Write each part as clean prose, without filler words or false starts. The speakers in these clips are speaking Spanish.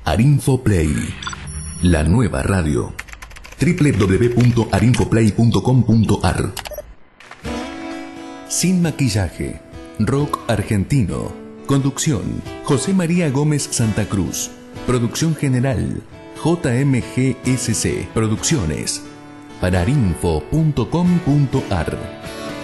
Arinfoplay, la nueva radio. www.arinfoplay.com.ar. Sin maquillaje, rock argentino. Conducción, José María Gómez Santa Cruz. Producción general, JMGSC Producciones. Para arinfo.com.ar.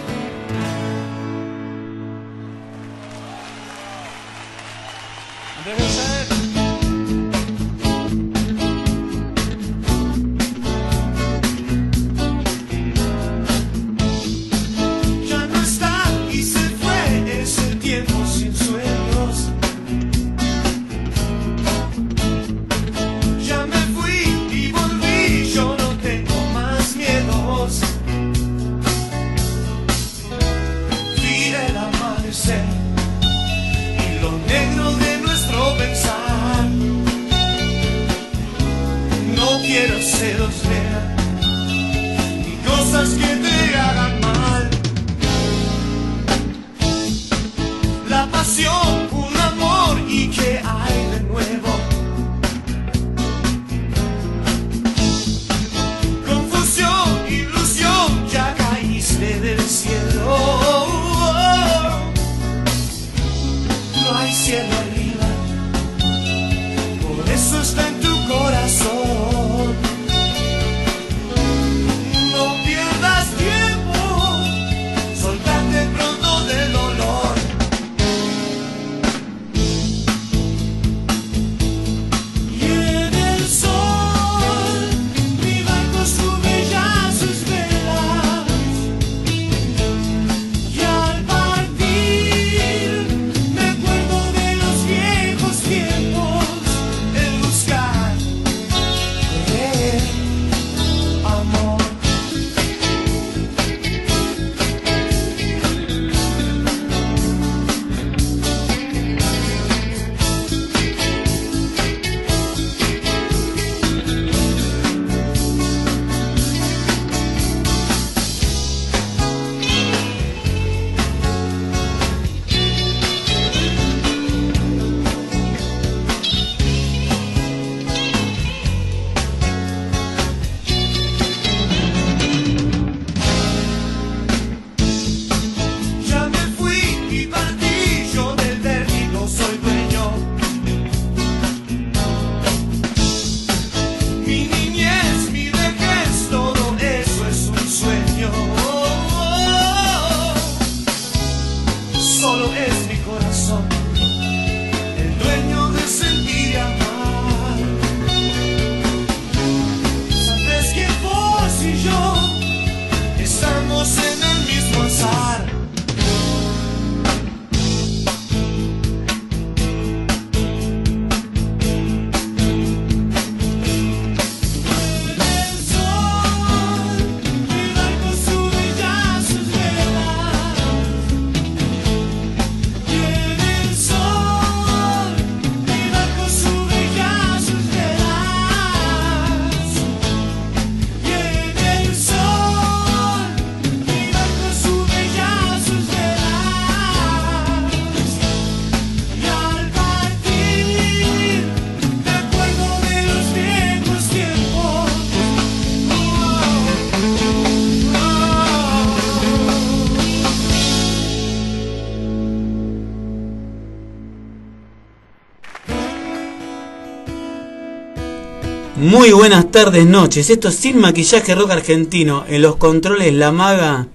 Muy buenas tardes, noches. Esto es Sin Maquillaje Rock Argentino. En los controles la maga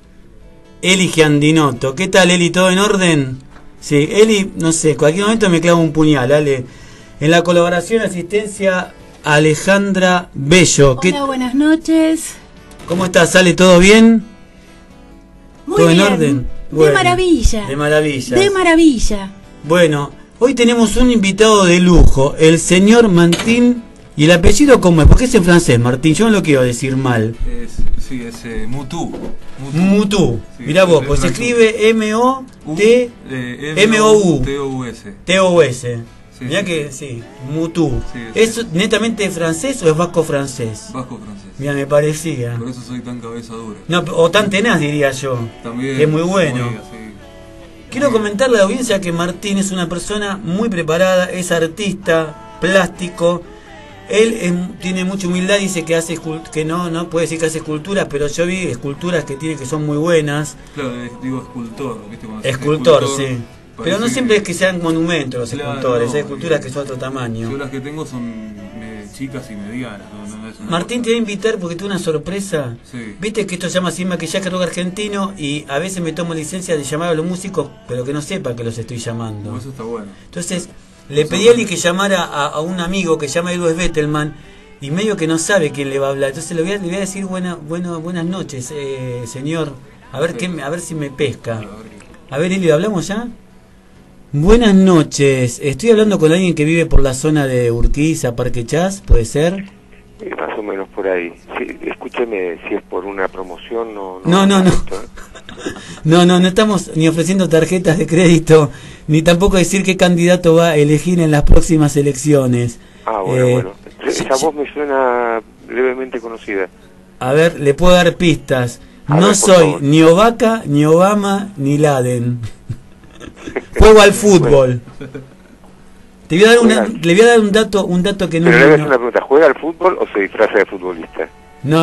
Eli Giandinotto. ¿Qué tal, Eli? ¿Todo en orden? Sí, Eli, no sé, cualquier momento me clavo un puñal, Ale. En la colaboración, asistencia, Alejandra Bello. Hola, buenas noches. ¿Cómo estás, Ale? ¿Todo bien? Muy ¿Todo bien. en orden? Bueno, de maravilla. De maravilla. De maravilla. Bueno, hoy tenemos un invitado de lujo, el señor Martín. ¿Y el apellido cómo es? Porque es en francés, Martín, yo no lo quiero decir mal. Sí, es Moutou. Moutou. Sí, mirá vos, pues se escribe M-O-T-O-U-S. T-O-U-S. Sí, mirá sí, que sí, Moutou. Sí, ¿Es netamente francés o es vasco-francés? Vasco-francés. Mira, me parecía. Por eso soy tan cabeza dura. No, o tan tenaz, diría yo. También. Que es muy bueno. Muy así. Quiero comentarle a la audiencia que Martín es una persona muy preparada, es artista. plástico. Él tiene mucha humildad, dice que hace que no puede decir que hace esculturas, pero yo vi esculturas que tiene que son muy buenas. Claro, digo escultor, ¿viste? Escultor, sí. Pero no parece siempre es que sean monumentos los Claro, escultores, no, hay esculturas que son de otro tamaño. Yo las que tengo son chicas y medianas. No es una Martín cosa. te voy a invitar porque tuve una sorpresa. Sí. Viste que esto se llama Sin Maquillaje Rock Argentino y a veces me tomo licencia de llamar a los músicos, pero que no sepa que los estoy llamando. Eso está bueno. Entonces, le pedí a Eli que llamara a un amigo que se llama Edu Bettelman y medio que no sabe quién le va a hablar. Entonces le voy a decir buenas noches, señor. A ver a ver si me pesca. A ver, Eli, ¿hablamos ya? Buenas noches. Estoy hablando con alguien que vive por la zona de Urquiza, Parque Chas, ¿puede ser? Más o menos por ahí. Sí, escúcheme, si es por una promoción, no. No. No estamos ni ofreciendo tarjetas de crédito, ni tampoco decir qué candidato va a elegir en las próximas elecciones. Ah, bueno. Esa voz me suena levemente conocida. A ver, le puedo dar pistas. A No ver, por soy favor. ni Ovaca, ni Obama, ni Laden. Juego al fútbol. Le voy a dar un dato que no. Pero le voy a hacer una pregunta, ¿juega al fútbol o se disfraza de futbolista? No.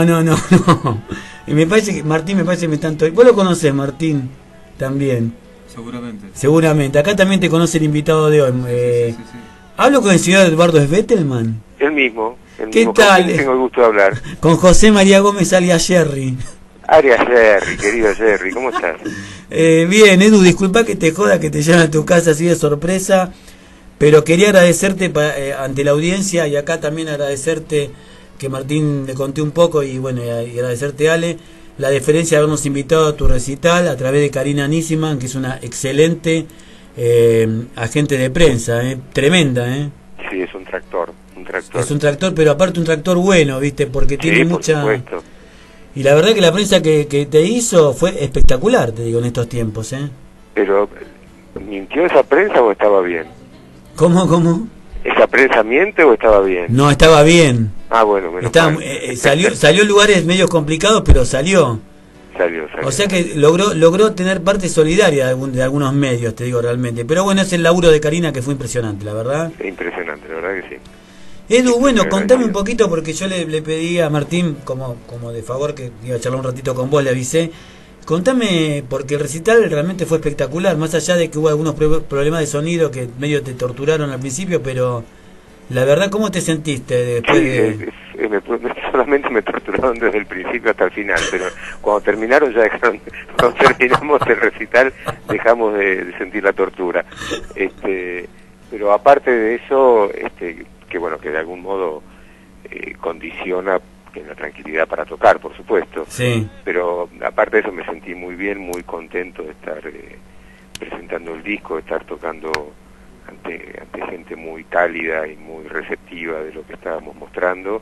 Y me parece que Martín, me están vos lo conocés, Martín, también. Seguramente. Acá también te conoce el invitado de hoy. Sí. Hablo con el señor Eduardo Bettelman. El mismo. ¿Qué ¿Con tal? quién tengo el gusto de hablar? Con José María Gómez alias Jerry. Arias Jerry, querido Jerry, ¿cómo estás? Bien, Edu, disculpa que te joda que te llame a tu casa así de sorpresa, pero quería agradecerte ante la audiencia y acá también agradecerte que Martín le conté un poco y bueno, y agradecerte, Ale, la deferencia de habernos invitado a tu recital a través de Karina Nissiman, que es una excelente agente de prensa, tremenda, Sí, es un tractor. Es un tractor, pero aparte un tractor bueno, ¿viste? Porque tiene mucha... Por supuesto. Y la verdad que la prensa que te hizo fue espectacular, te digo, en estos tiempos, Pero, ¿mintió esa prensa o estaba bien? ¿Cómo? ¿Esa prensa miente o estaba bien? No, estaba bien. Ah, bueno, menos Estaba, mal. salió en lugares medio complicados, pero salió. Salió. O sea que logró tener parte solidaria de algunos medios, te digo realmente. Pero bueno, es el laburo de Karina que fue impresionante, la verdad. Impresionante, la verdad que sí. Edu, bueno, contame un poquito, porque yo le pedí a Martín, como de favor, que iba a charlar un ratito con vos, le avisé. Contame, porque el recital realmente fue espectacular, más allá de que hubo algunos problemas de sonido que medio te torturaron al principio, pero la verdad, ¿cómo te sentiste después de...? Solamente me torturaron desde el principio hasta el final, pero cuando terminaron ya dejaron, cuando terminamos el recital dejamos de sentir la tortura. Pero aparte de eso, que bueno, que de algún modo condiciona la tranquilidad para tocar, por supuesto. Sí. Pero aparte de eso me sentí muy bien, muy contento de estar presentando el disco, de estar tocando ante gente muy cálida y muy receptiva de lo que estábamos mostrando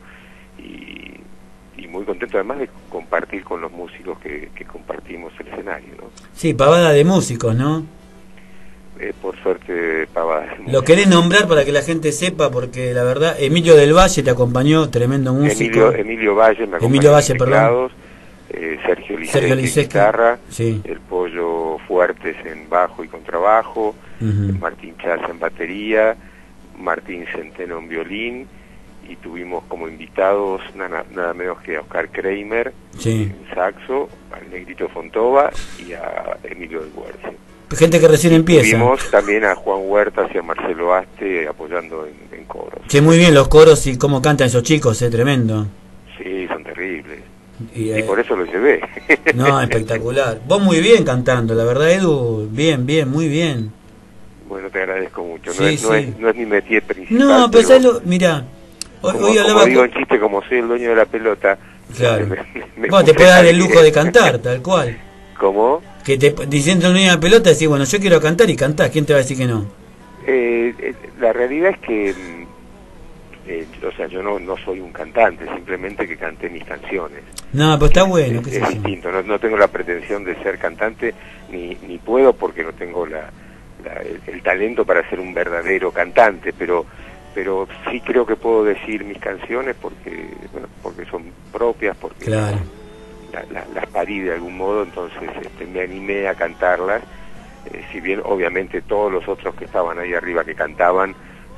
y muy contento además de compartir con los músicos que compartimos el escenario, ¿no? Sí, pavada de músicos, ¿no? Por suerte, pavada de músicos. ¿Lo querés nombrar para que la gente sepa? Porque la verdad, Emilio del Valle te acompañó, tremendo músico. Emilio Valle me acompañó. Emilio Valle, en teclados, perdón. Sergio Lisecki en guitarra, sí. El Pollo Fuertes en bajo y contrabajo, Martín Chaza en batería, Martín Centeno en violín, y tuvimos como invitados nada menos que a Oscar Kramer en saxo, al Negrito Fontova y a Emilio del Huerce. Gente que recién empieza. Tuvimos también a Juan Huertas y a Marcelo Aste apoyando en coros. Sí, muy bien los coros y cómo cantan esos chicos, tremendo. Sí, son terribles. Y por eso lo llevé. No, espectacular. Vos muy bien cantando, la verdad, Edu, bien, muy bien. Bueno, te agradezco mucho. Sí, no es mi métier principal. No, pero mirá, hoy hablaba... Como digo en chiste, como soy el dueño de la pelota... Claro. Bueno, te puede dar el lujo de cantar, tal cual. ¿Cómo? Que diciendo el dueño de la pelota, decís, bueno, yo quiero cantar y cantás, ¿quién te va a decir que no? La realidad es que... o sea, yo no soy un cantante, simplemente que canté mis canciones. No, pero está bueno. Es distinto, no tengo la pretensión de ser cantante, ni puedo porque no tengo el talento para ser un verdadero cantante, pero sí creo que puedo decir mis canciones porque son propias, porque claro. las parí de algún modo, entonces me animé a cantarlas, si bien obviamente todos los otros que estaban ahí arriba que cantaban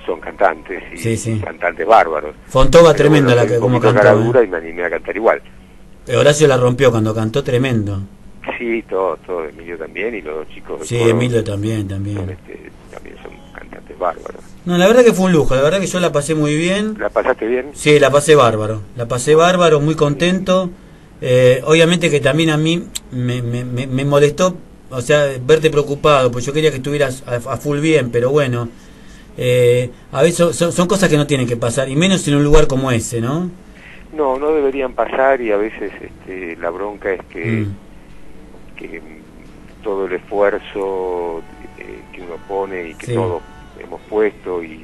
son cantantes y Sí, sí. cantantes bárbaros. Fontova Pero tremenda bueno, la que un como poquito cantó. cara dura y me animé a cantar igual. Horacio la rompió cuando cantó, tremendo. Sí, todo, Emilio también, y los chicos del Sí, coro Emilio también. son, también son cantantes bárbaros. No, la verdad que fue un lujo, la verdad que yo la pasé muy bien. ¿La pasaste bien? Sí, la pasé bárbaro, muy contento. Obviamente que también a mí me molestó, o sea, verte preocupado, pues yo quería que estuvieras a full bien, pero bueno, a veces son cosas que no tienen que pasar, y menos en un lugar como ese, ¿no? No, no deberían pasar, y a veces la bronca es que todo el esfuerzo que uno pone y que Sí. todos hemos puesto y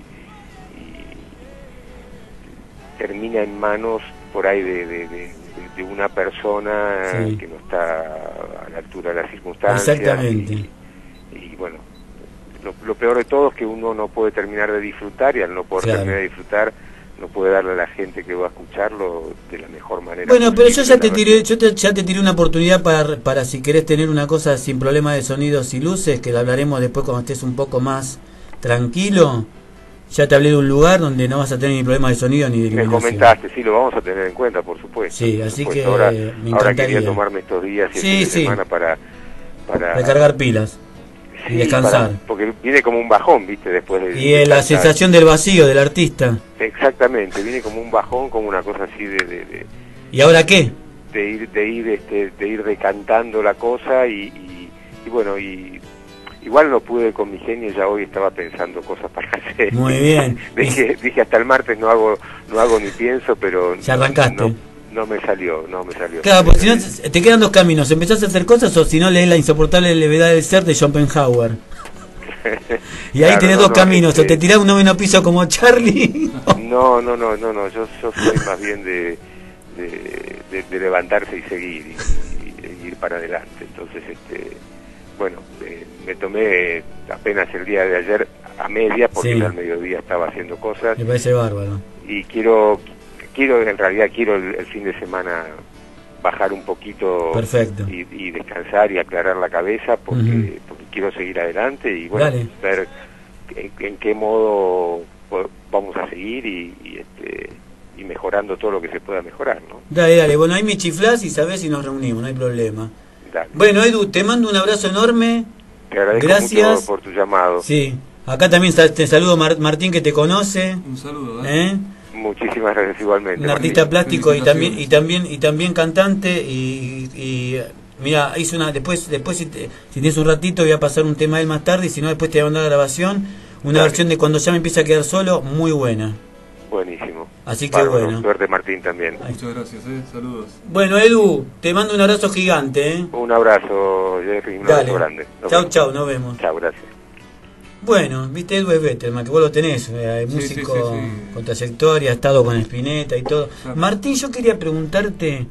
termina en manos por ahí de una persona Sí. que no está a la altura de las circunstancias. Exactamente. Y bueno, lo peor de todo es que uno no puede terminar de disfrutar, y al no poder Claro. terminar de disfrutar no puede darle a la gente que va a escucharlo de la mejor manera. Bueno, pero yo posible, ya te la tiré, versión. ya te tiré una oportunidad para si querés tener una cosa sin problema de sonidos y luces, que la hablaremos después cuando estés un poco más tranquilo. Ya te hablé de un lugar donde no vas a tener ni problemas de sonido ni de Me iluminación. comentaste, sí, lo vamos a tener en cuenta, por supuesto. Sí, por así supuesto. que ahora, me ahora encantaría. quería tomarme estos días y el Sí, fin de sí. semana para Recargar pilas y sí, descansar. porque viene como un bajón, viste, después de... Y la sensación del vacío del artista. Exactamente, viene como un bajón, como una cosa así de ¿Y ahora qué? ir decantando la cosa y bueno, y igual no pude con mi genio, ya hoy estaba pensando cosas para hacer. Muy bien. dije hasta el martes no hago ni pienso, pero Ya arrancaste. no me salió. Claro, porque si no te quedan dos caminos: empezás a hacer cosas, o si no lees La insoportable levedad del ser de Schopenhauer. Y ahí Claro, tenés dos caminos: o te tirás un noveno piso como Charlie. No, yo soy más bien de levantarse y seguir y ir para adelante. Entonces, bueno, me tomé apenas el día de ayer a media, porque Sí. ya al mediodía estaba haciendo cosas, Me parece bárbaro. y quiero en realidad el fin de semana bajar un poquito. Perfecto. y descansar y aclarar la cabeza, porque quiero seguir adelante y bueno, Dale. ver en qué modo vamos a seguir y mejorando todo lo que se pueda mejorar, ¿no? Dale, bueno, ahí me chiflás y sabés si nos reunimos, no hay problema. Dale. Bueno, Edu, te mando un abrazo enorme. Te agradezco Gracias. mucho por tu llamado. Sí, acá también te saludo Martín, que te conoce. Un saludo, ¿eh? ¿Eh? Muchísimas gracias igualmente. Un artista Martín. plástico y Felicitaciones. también cantante y mira, hice una después si tienes un ratito voy a pasar un tema de él más tarde, y si no después te voy a mandar la grabación, una Dale. versión de Cuando ya me empieza a quedar solo, muy buena. Buenísimo. Así que Bárbaro. bueno. Suerte, Martín, también. Muchas gracias, saludos. Bueno, Edu, te mando un abrazo gigante, ¿eh? Un abrazo, Jerry, un abrazo grande. Chau, nos vemos. Chau, gracias. Bueno, viste, Edu es Bettelman, que vos lo tenés, músico sí. con trayectoria, ha estado con Spinetta y todo. Claro. Martín, yo quería preguntarte,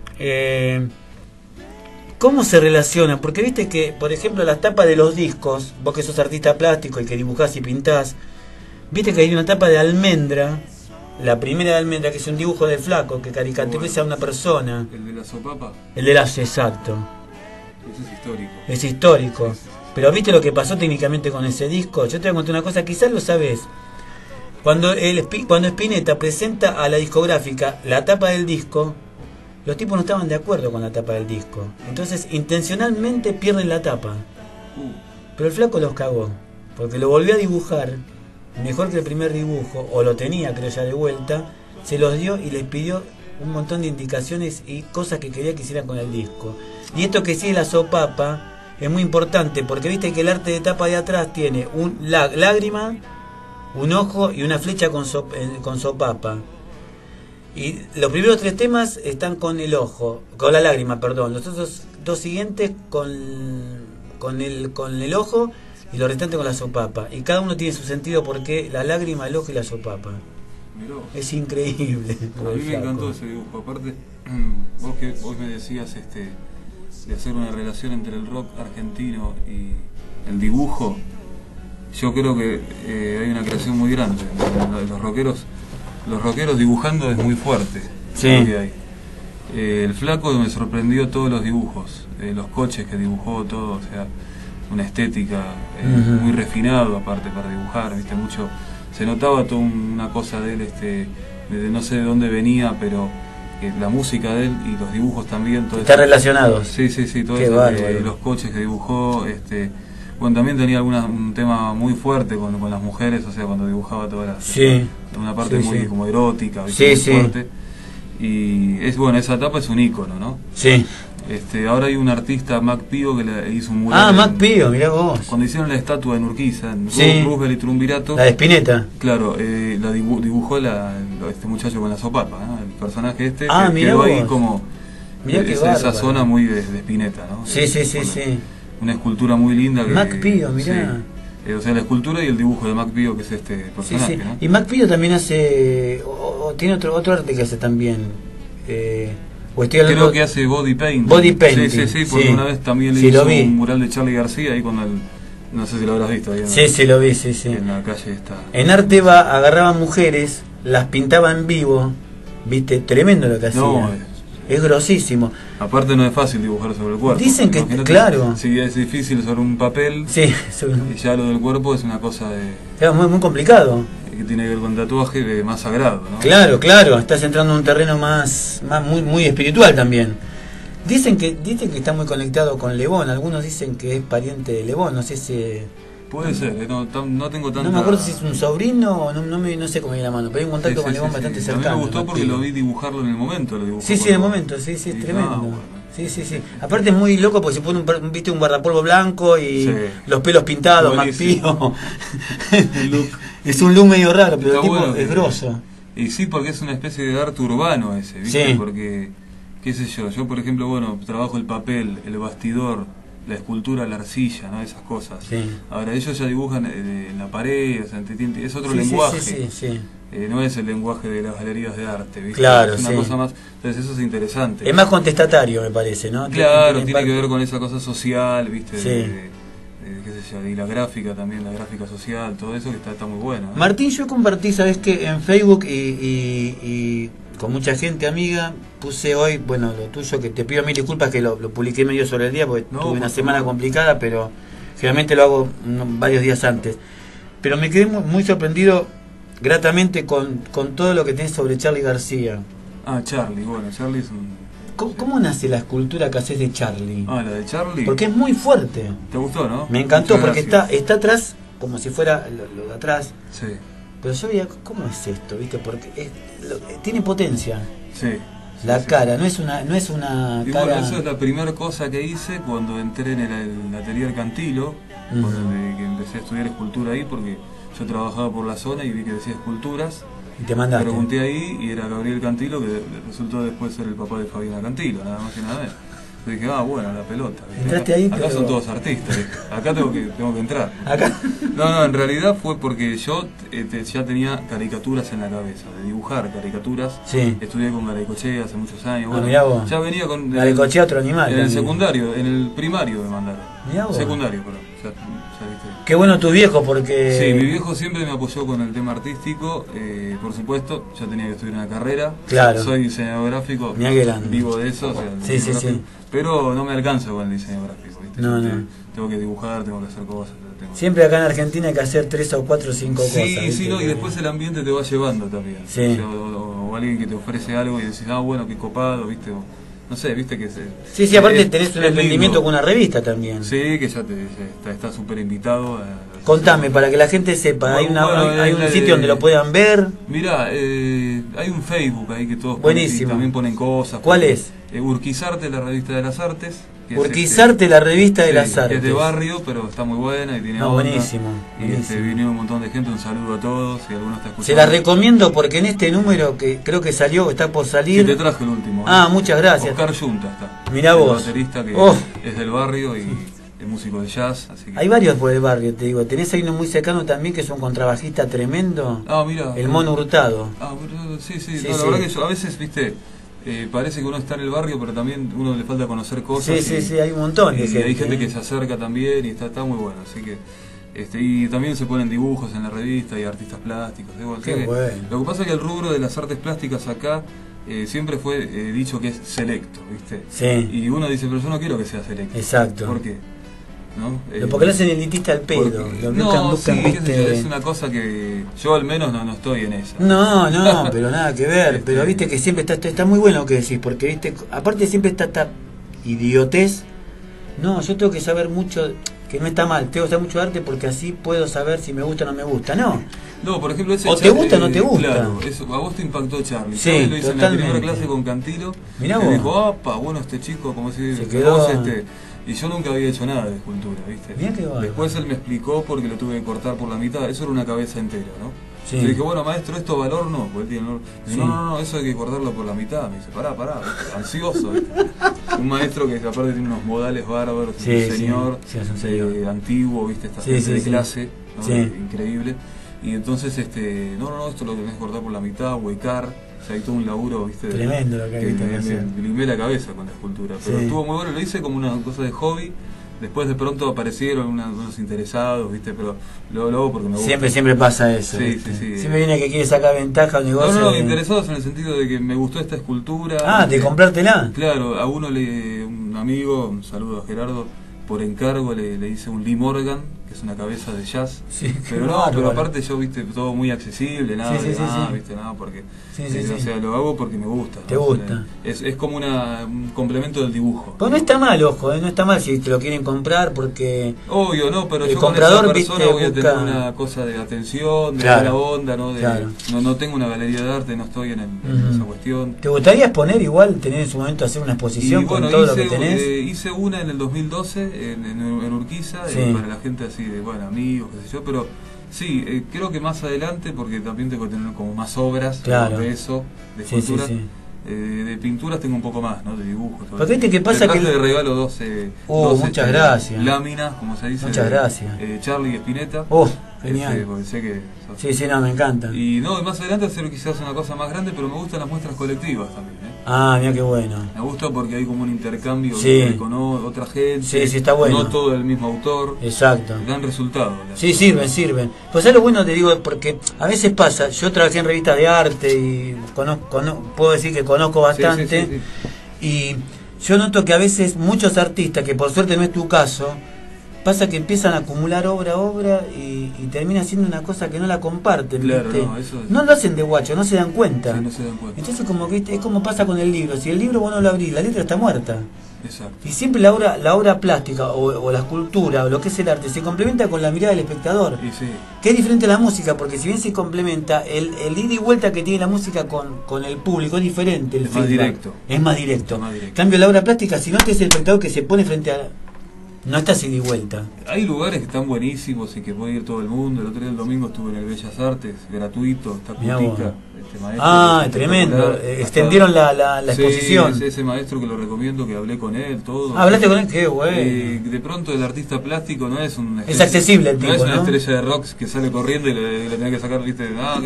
¿cómo se relaciona? Porque viste que, por ejemplo, las tapas de los discos, vos que sos artista plástico y que dibujás y pintás, viste que hay una tapa de Almendra, la primera de Almendra, que es un dibujo de Flaco, que caricaturiza a una persona. El de la sopapa, El de las, exacto. ese es histórico. Es histórico. Pero ¿viste lo que pasó técnicamente con ese disco? Yo te voy a contar una cosa, quizás lo sabes. Cuando Spinetta presenta a la discográfica la tapa del disco, los tipos no estaban de acuerdo con la tapa del disco. Entonces, intencionalmente pierden la tapa. Pero el Flaco los cagó, porque lo volvió a dibujar mejor que el primer dibujo, o lo tenía, creo, ya de vuelta. Se los dio y les pidió un montón de indicaciones y cosas que quería que hicieran con el disco. Y esto que sí es la sopapa es muy importante, porque viste que el arte de tapa de atrás tiene lágrima, un ojo y una flecha con sopapa. Y los primeros tres temas están con el ojo, con la lágrima, perdón. Los otros dos siguientes con el ojo, y los restantes con la sopapa. Y cada uno tiene su sentido, porque la lágrima, el ojo y la sopapa. Mirá vos. Es increíble. A mí me encantó ese dibujo. Aparte, vos que hoy me decías de hacer una relación entre el rock argentino y el dibujo, yo creo que hay una creación muy grande. Los rockeros dibujando es muy fuerte. Sí. Lo que hay. El Flaco me sorprendió todos los dibujos, los coches que dibujó, todo, o sea, una estética muy refinado aparte para dibujar, viste, se notaba toda una cosa de él, de no sé de dónde venía, pero la música de él y los dibujos también. Todo ¿Está relacionado? Sí, todo Qué eso, bárbaro. los coches que dibujó, bueno, también tenía un tema muy fuerte con las mujeres, o sea, cuando dibujaba todas las... Sí. Una parte Sí, muy sí. como erótica, Sí, muy sí. fuerte. Y bueno, esa etapa es un ícono, ¿no? Sí. Ahora hay un artista, Mac Pío, que le hizo un mural. Ah, Mac Pío, mirá vos. Cuando hicieron la estatua en Urquiza, en Sí. Roosevelt y Triunvirato, La de Spinetta. claro, la dibujó este muchacho con la sopapa, ¿no? El personaje Ah, que mirá quedó ahí vos. como Mirá qué esa bárbaro. zona muy de Spinetta, ¿no? Sí. Bueno, una escultura muy linda. Mac Pío, mirá. Sí. O sea, la escultura y el dibujo de Mac Pío, que es este Sí, personaje, sí. ¿no? Y Mac Pío también hace... o tiene otro arte que hace también. O estoy hablando... Creo que hace body painting. Body painting, Sí, porque sí. una vez también le Sí, lo hizo vi. un mural de Charly García ahí cuando no sé si lo habrás visto ahí Sí, lo vi, sí. en la calle esta. En Arteba agarraba mujeres, las pintaba en vivo, viste, tremendo lo que hacía. No, es grosísimo. aparte no es fácil dibujar sobre el cuerpo. Dicen que, Imagínate, claro. Si es difícil sobre un papel, Sí, y ya lo del cuerpo es una cosa es muy complicado. que tiene que ver con tatuaje más sagrado, ¿no? Claro, estás entrando en un terreno más muy espiritual también. Dicen que está muy conectado con Le Bon, algunos dicen que es pariente de Le Bon, no sé si... Puede ser, no tengo tanta... No me acuerdo si es un sobrino o no sé cómo ir la mano, pero hay un contacto con Le Bon bastante A cercano. mí me gustó porque lo vi dibujarlo en el momento. Lo dibujó Sí, en el momento, sí, es tremendo. bueno. Sí. Aparte es muy loco porque se pone un guardapolvo blanco y Sí. los pelos pintados, Mac Buenísimo. Pío. El look. Es un look medio raro, pero el Está tipo bueno es que- grosso. Y sí, porque es una especie de arte urbano ese, ¿viste? Sí. Porque, qué sé yo, por ejemplo, bueno, trabajo el papel, el bastidor, la escultura, la arcilla, ¿no? Esas cosas. Sí. Ahora, ellos ya dibujan en la pared, o sea, es otro Sí, lenguaje. sí. No es el lenguaje de las galerías de arte, ¿viste? Claro, es una sí. cosa más. Entonces, eso es interesante. Es más contestatario, me parece, ¿no? Claro, tiene que ver con esa cosa social, ¿viste? Sí. Qué sé yo, y la gráfica también, la gráfica social, todo eso que está muy bueno, ¿no? Martín, yo compartí, ¿sabes qué? En Facebook y con mucha gente amiga, puse hoy, bueno, lo tuyo, que te pido mil disculpas que lo publiqué medio sobre el día porque No, tuve una por semana favor. complicada, pero generalmente lo hago varios días antes. Pero me quedé muy sorprendido gratamente con todo lo que tenés sobre Charly García. Ah, Charly, bueno, Charly es un... ¿Cómo nace la escultura que haces de Charly? Ah, la de Charly. Porque es muy fuerte. ¿Te gustó, no? Me encantó Muchas porque gracias. está atrás, como si fuera lo de atrás. Sí, Pero yo veía, ¿cómo es esto? ¿Viste? Porque tiene potencia. sí. La sí, cara, no es una Y cara... bueno, eso es la primera cosa que hice cuando entré en el atelier Cantilo, Ujú. que empecé a estudiar escultura ahí, porque yo trabajaba por la zona y vi que decía esculturas. Y te mandaste. Pregunté ahí y era Gabriel Cantilo, que resultó después ser el papá de Fabiana Cantilo, nada más que nada menos. Yo dije, bueno, la pelota. ¿viste? Entraste ahí, acá pero- son todos artistas, ¿viste? Acá tengo que entrar. Acá. No, en realidad fue porque yo ya tenía caricaturas en la cabeza, de dibujar caricaturas. Sí. Estudié con Garaycochea hace muchos años. Ah, mirá vos. Ya venía con... Garaycochea, otro animal En el también. secundario, en el primario me mandaron. Mirá vos. Secundario, perdón. Ya viste. Qué bueno tu viejo porque... Sí, mi viejo siempre me apoyó con el tema artístico, por supuesto, ya tenía que estudiar una carrera. Claro. Soy diseñador gráfico, Mirá qué grande. vivo de eso, o sea, Sí, diseño sí, gráfico, pero no me alcanza con el diseño gráfico, ¿viste? No, Yo no. Tengo que dibujar, tengo que hacer cosas. Siempre acá en Argentina hay que hacer 3 o 4 o 5 cosas. Sí, ¿viste? no, y después el ambiente te va llevando también. Sí. O sea, o alguien que te ofrece algo y decís, bueno, qué copado, ¿viste? No sé, ¿viste? Que Sí, aparte tenés un es emprendimiento lindo. con una revista también. Sí, que ya está súper invitado. Contame, para que la gente sepa, hay Bueno, un sitio donde lo puedan ver. Mirá, hay un Facebook ahí que todos Buenísimo. ponen, y también ponen cosas. ¿Cuál es? Urquizarte, la revista de las artes. que es Urquizarte, la revista de sí, las que artes. es de barrio, pero está muy buena y tiene No, onda. buenísimo, Y buenísimo. vino un montón de gente, un saludo a todos, si alguno está escuchando. Se la recomiendo porque en este número que creo que salió, está por Sí, salir. te traje el último. Ah, muchas gracias. Oscar Yunta está. Mirá el vos. baterista que Oh. es del barrio y es músico de jazz. Así que... Hay varios por el barrio, te digo. Tenés ahí uno muy cercano también que es un contrabajista tremendo. Ah, mira. El Mono Hurtado. Ah, pero sí. Sí, No, la sí. verdad que yo a veces, viste, parece que uno está en el barrio, pero también uno le falta conocer cosas. Sí, hay un montón de y gente. hay gente que se acerca también y está muy bueno. Así que y también se ponen dibujos en la revista y artistas plásticos. Así Qué que, bueno. lo que pasa es que el rubro de las artes plásticas acá siempre fue dicho que es selecto, ¿viste? Sí. Y uno dice, pero yo no quiero que sea selecto. Exacto. ¿Por qué? ¿no? Porque lo hacen elitista al pedo. Lo no, buscan, sí, ¿viste? es una cosa que yo al menos no estoy en esa. No, pero nada que ver. Pero viste que siempre está muy bueno lo que decís, porque viste, aparte siempre está esta idiotez. No, yo tengo que saber mucho, que no está mal, tengo que saber mucho de arte porque así puedo saber si me gusta o no me gusta. No, por ejemplo, ese o te gusta o no te gusta. Claro, eso, a vos te impactó Charlie. Sí, Charlie lo hice totalmente. en la primera clase con Cantilo. Mirá y vos. dijo, opa, bueno, este chico, como si se quedó. vos, y yo nunca había hecho nada de escultura, ¿viste? Mirá qué bárbaro. Después él me explicó porque lo tuve que cortar por la mitad. Eso era una cabeza entera, ¿no? Sí. Le dije, bueno, maestro, ¿esto valor no? Porque él tiene valor. Sí. No, eso hay que cortarlo por la mitad. Me dice, pará, ¿viste? Ansioso, ¿viste? Un maestro que aparte tiene unos modales bárbaros, Sí, un señor, sí, es un señor. antiguo, ¿viste? Esta Sí, gente sí, de sí. clase, ¿no? Sí. Increíble. Y entonces, no, esto lo tenés que cortar por la mitad, huecar. O sea, hay todo un laburo, ¿viste? Tremendo lo que hay que hacer. Me limé la cabeza con la escultura. Pero Sí. estuvo muy bueno, lo hice como una cosa de hobby. Después de pronto aparecieron unos interesados, ¿viste? Pero lo hago porque me gusta. Siempre pasa eso. Sí, ¿viste? sí. Siempre viene que quiere sacar ventaja al negocio. No, interesados en el sentido de que me gustó esta escultura. Ah, de comprártela. Claro, a un amigo, un saludo a Gerardo, por encargo le hice un Lee Morgan, que es una cabeza de jazz. Sí, pero pero aparte yo, viste, todo muy accesible, nada, Sí, viste, nada, porque Sí, o sea, lo hago porque me gusta. Te gusta. Es como un complemento del dibujo. Pues no está mal, ojo, no está mal si te lo quieren comprar porque obvio, no, pero el yo comprador, con esa persona viste, voy a busca... tener una cosa de atención, de Claro, la onda, ¿no? claro. No tengo una galería de arte, no estoy en esa cuestión. ¿Te gustaría exponer igual, tener en su momento hacer una exposición con todo lo que tenés? Hice una en el 2012 en Urquiza, Sí. para la gente así de, bueno, amigos, qué sé yo, pero sí, creo que más adelante, porque también tengo que tener como más obras, Claro. de eso, de Sí, escultura. sí. De pinturas tengo un poco más, ¿no? De dibujos. todo Porque eso. viste que pasa Le traje que- de regalo 12 muchas gracias. láminas, como se dice. Muchas gracias. Charlie y Spinetta. Genial. Porque sé que Sí, no, me encanta. y no, más adelante hacer quizás una cosa más grande, pero me gustan las muestras colectivas también, ¿eh? Ah, mira qué bueno. Me gusta porque hay como un intercambio, Sí. con otra gente. Sí, está bueno. No todo el mismo autor. Exacto. Dan resultados. Sí, sirven. Pues es lo bueno, te digo, porque a veces pasa, yo trabajé en revistas de arte y puedo decir que conozco bastante, Sí. y yo noto que a veces muchos artistas, que por suerte no es tu caso, pasa que empiezan a acumular obra y termina siendo una cosa que no la comparten, Claro, ¿viste? no, eso es- No lo hacen de guacho, no se dan cuenta. Sí, no se dan cuenta. Entonces como viste, es como pasa con el libro, si el libro vos no lo abrís, la letra está muerta. Exacto. Y siempre la obra plástica o la escultura o lo que es el arte se complementa con la mirada del espectador. Y sí. Que es diferente a la música, porque si bien se complementa, el ida y vuelta que tiene la música con el público es diferente. El Es más feedback. directo. Es más directo. Es más directo. En cambio, la obra plástica, si no es el espectador que se pone frente a... No estás ida y vuelta. Hay lugares que están buenísimos y que puede ir todo el mundo. El otro día, el domingo, estuve en el Bellas Artes, gratuito, está Mirá Cutica, vos. este maestro. Ah, que es tremendo. espectacular. Extendieron la Sí, exposición. ese maestro que lo recomiendo, que hablé con él, todo. Hablaste con él, qué bueno. De pronto el artista plástico no es un... Es accesible el no tipo, es una ¿no? estrella de rock que sale corriendo y le tenés que sacar, viste,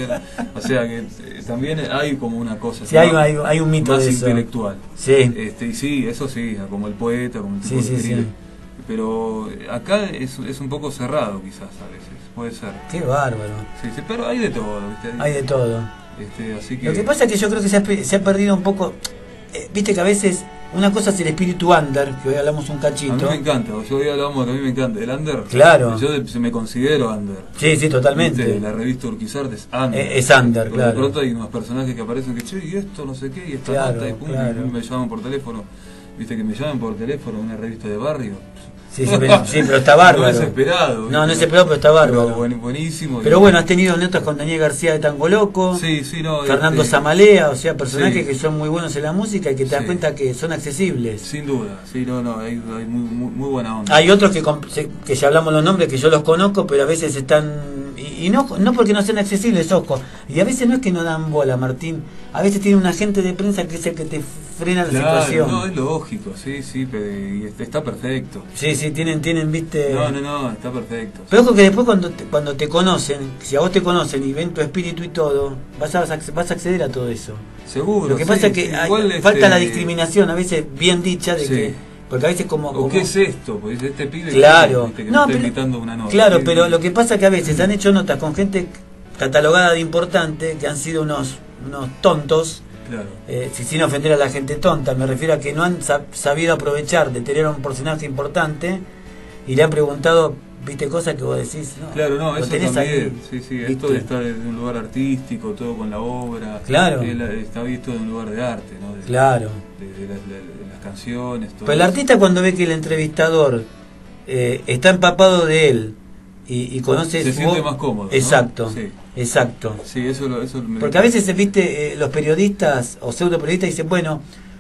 o sea que también hay como una cosa Sí, hay un mito más de eso. intelectual. Sí. Y sí, eso sí, como el poeta, como el tipo Sí, que sí, escribe. sí. Pero acá es un poco cerrado quizás a veces, puede ser. Qué bárbaro. Sí, pero hay de todo, ¿viste? Hay de todo. Así que... Lo que pasa es que yo creo que se ha perdido un poco. Viste que a veces una cosa es el espíritu under, que hoy hablamos un A mí cachito. me encanta, yo hoy hablamos que a mí me encanta. El under, Claro. yo me considero under. Sí, totalmente. ¿Viste? La revista Urquizarte es under. Es under, Pero claro. De pronto hay unos personajes que aparecen que, che, y esto, no sé qué, y esta Claro, nota, y pum, claro. y me llaman por teléfono. Viste que me llaman por teléfono, una revista de barrio. Sí, pero está bárbaro. No desesperado. No, no ¿viste? desesperado, pero está bárbaro. Pero buenísimo. Pero bueno, has tenido notas con Daniel García de Tango Loco, Sí, no. Fernando Zamalea, o sea, personajes Sí. que son muy buenos en la música y que te das Sí. cuenta que son accesibles. Sin duda, sí, no, hay muy buena onda. Hay otros que ya hablamos los nombres, que yo los conozco, pero a veces están... Y no porque no sean accesibles, ojo. Y a veces no es que no dan bola, Martín. A veces tiene un agente de prensa que es el que te frena la situación. No, es lógico, sí, pero y está perfecto. Sí, tienen, viste... No, está perfecto. Pero ojo que después cuando te conocen, si a vos te conocen y ven tu espíritu y todo, vas a acceder a todo eso. Seguro. Lo que sí, pasa es que igual, falta la discriminación, a veces bien dicha, de Sí. que... Porque a veces como ¿qué es esto? Pues este pibe Claro, que me no, está pero, invitando a una nota. claro, Sí, pero lo que pasa es que a veces han hecho notas con gente catalogada de importante, que han sido unos tontos, Claro. sin ofender a la gente tonta, me refiero a que no han sabido aprovechar de tener un personaje importante y le han preguntado, viste, cosas que vos decís, no, Claro, no, lo eso tenés también, ahí, sí, ¿viste? esto está desde un lugar artístico, todo con la obra, Claro. Está visto de un lugar de arte, ¿no? Claro. De las canciones, todo Pero el eso. artista cuando ve que el entrevistador está empapado de él y conoce se su siente voz, más cómodo, ¿no? exacto, Sí. exacto. Sí, eso me Porque a veces, viste, los periodistas o pseudo periodistas dicen, bueno,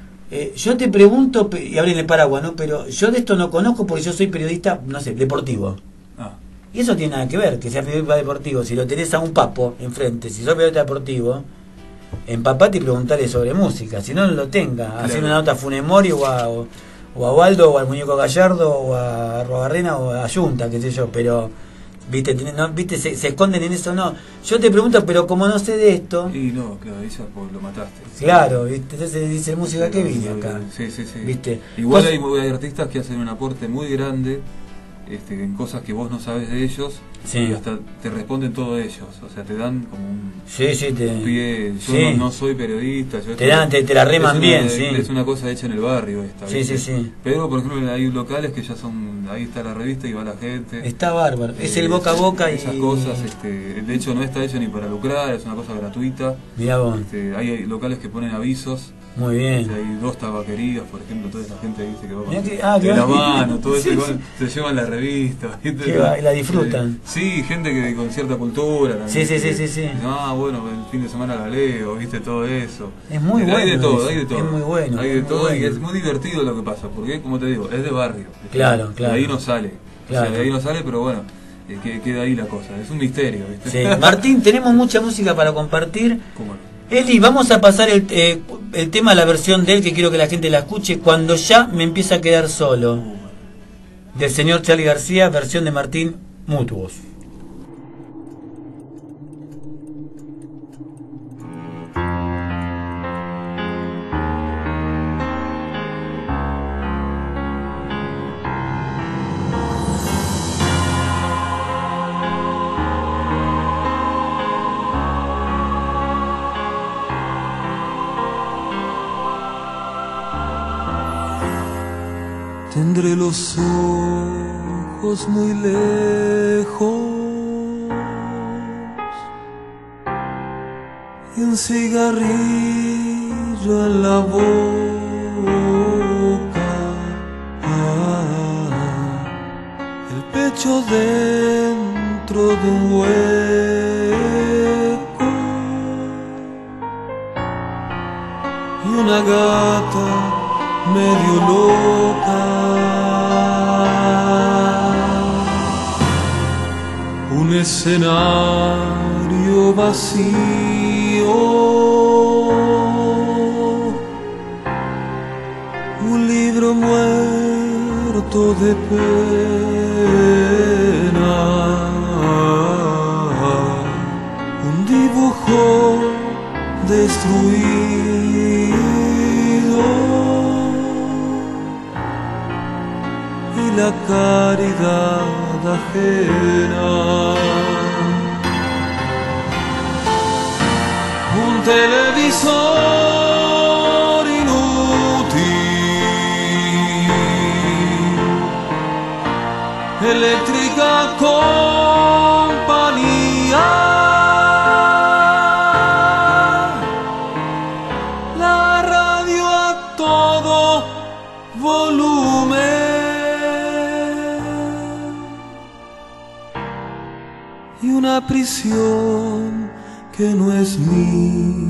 yo te pregunto, y abren el paraguas, ¿no? Pero yo de esto no conozco porque yo soy periodista, no sé, deportivo. Ah, Y eso tiene nada que ver, que sea periodista deportivo. Si lo tenés a un papo enfrente, si sos periodista deportivo, empapate y preguntale sobre música. Si no, no lo tenga. Claro. Hacer una nota a Funemori o a Waldo o al Muñeco Gallardo o a Robarrena o a Junta, qué sé yo. Pero, viste, no, viste, se esconden en eso. No, yo te pregunto, pero como no sé de esto, y no, claro, ahí ya lo mataste. claro, viste, entonces dice música que vine acá. Sí. ¿Viste? Igual Cos- hay artistas que hacen un aporte muy grande en cosas que vos no sabes de ellos, Sí. y hasta te responden todo ellos, o sea, te dan como un Sí, un pie. Yo sí. no soy periodista, yo Te dan, te la reman es una- bien, sí. Es una cosa hecha en el barrio esta. Sí, ¿viste? sí. Pero por ejemplo hay locales que ya son, ahí está la revista y va la gente. Está bárbaro. Es el boca a boca y... esas cosas, de hecho no está hecho ni para lucrar, es una cosa gratuita. Mirá vos, Hay locales que ponen avisos. muy bien. Hay 2 tabaquerías, por ejemplo, toda esa gente dice que va Mirá con que- de la va- mano, todo Sí, eso, sí. se llevan la revista, ¿viste? Que va, y la disfrutan. Sí, gente que con cierta cultura también. Sí, sí, sí, que sí. dice, bueno, el fin de semana la leo, viste, todo eso. Es muy Hay bueno de todo, eso, hay de todo. es muy bueno, Hay de es muy todo y bueno. es muy divertido lo que pasa, porque como te digo, es de barrio. ¿viste? Claro, claro. De ahí no sale. Claro. O sea, de ahí no sale, pero bueno, queda ahí la cosa. Es un misterio, ¿viste? Sí. Martín, tenemos mucha música para compartir. ¿Cómo no? Eli, vamos a pasar el tema, la versión de él, que quiero que la gente la escuche, Cuando ya me empieza a quedar solo, del señor Charly García, versión de Martín Mutuos. Tendré los ojos muy lejos y un cigarrillo en la boca. El pecho dentro de un hueco y una gata medio loca. Un escenario vacío, un libro muerto de pena, un dibujo destruido y la caridad ajena. Un televisor inútil, eléctrica compañía, la radio a todo volumen y una prisión que no es mía.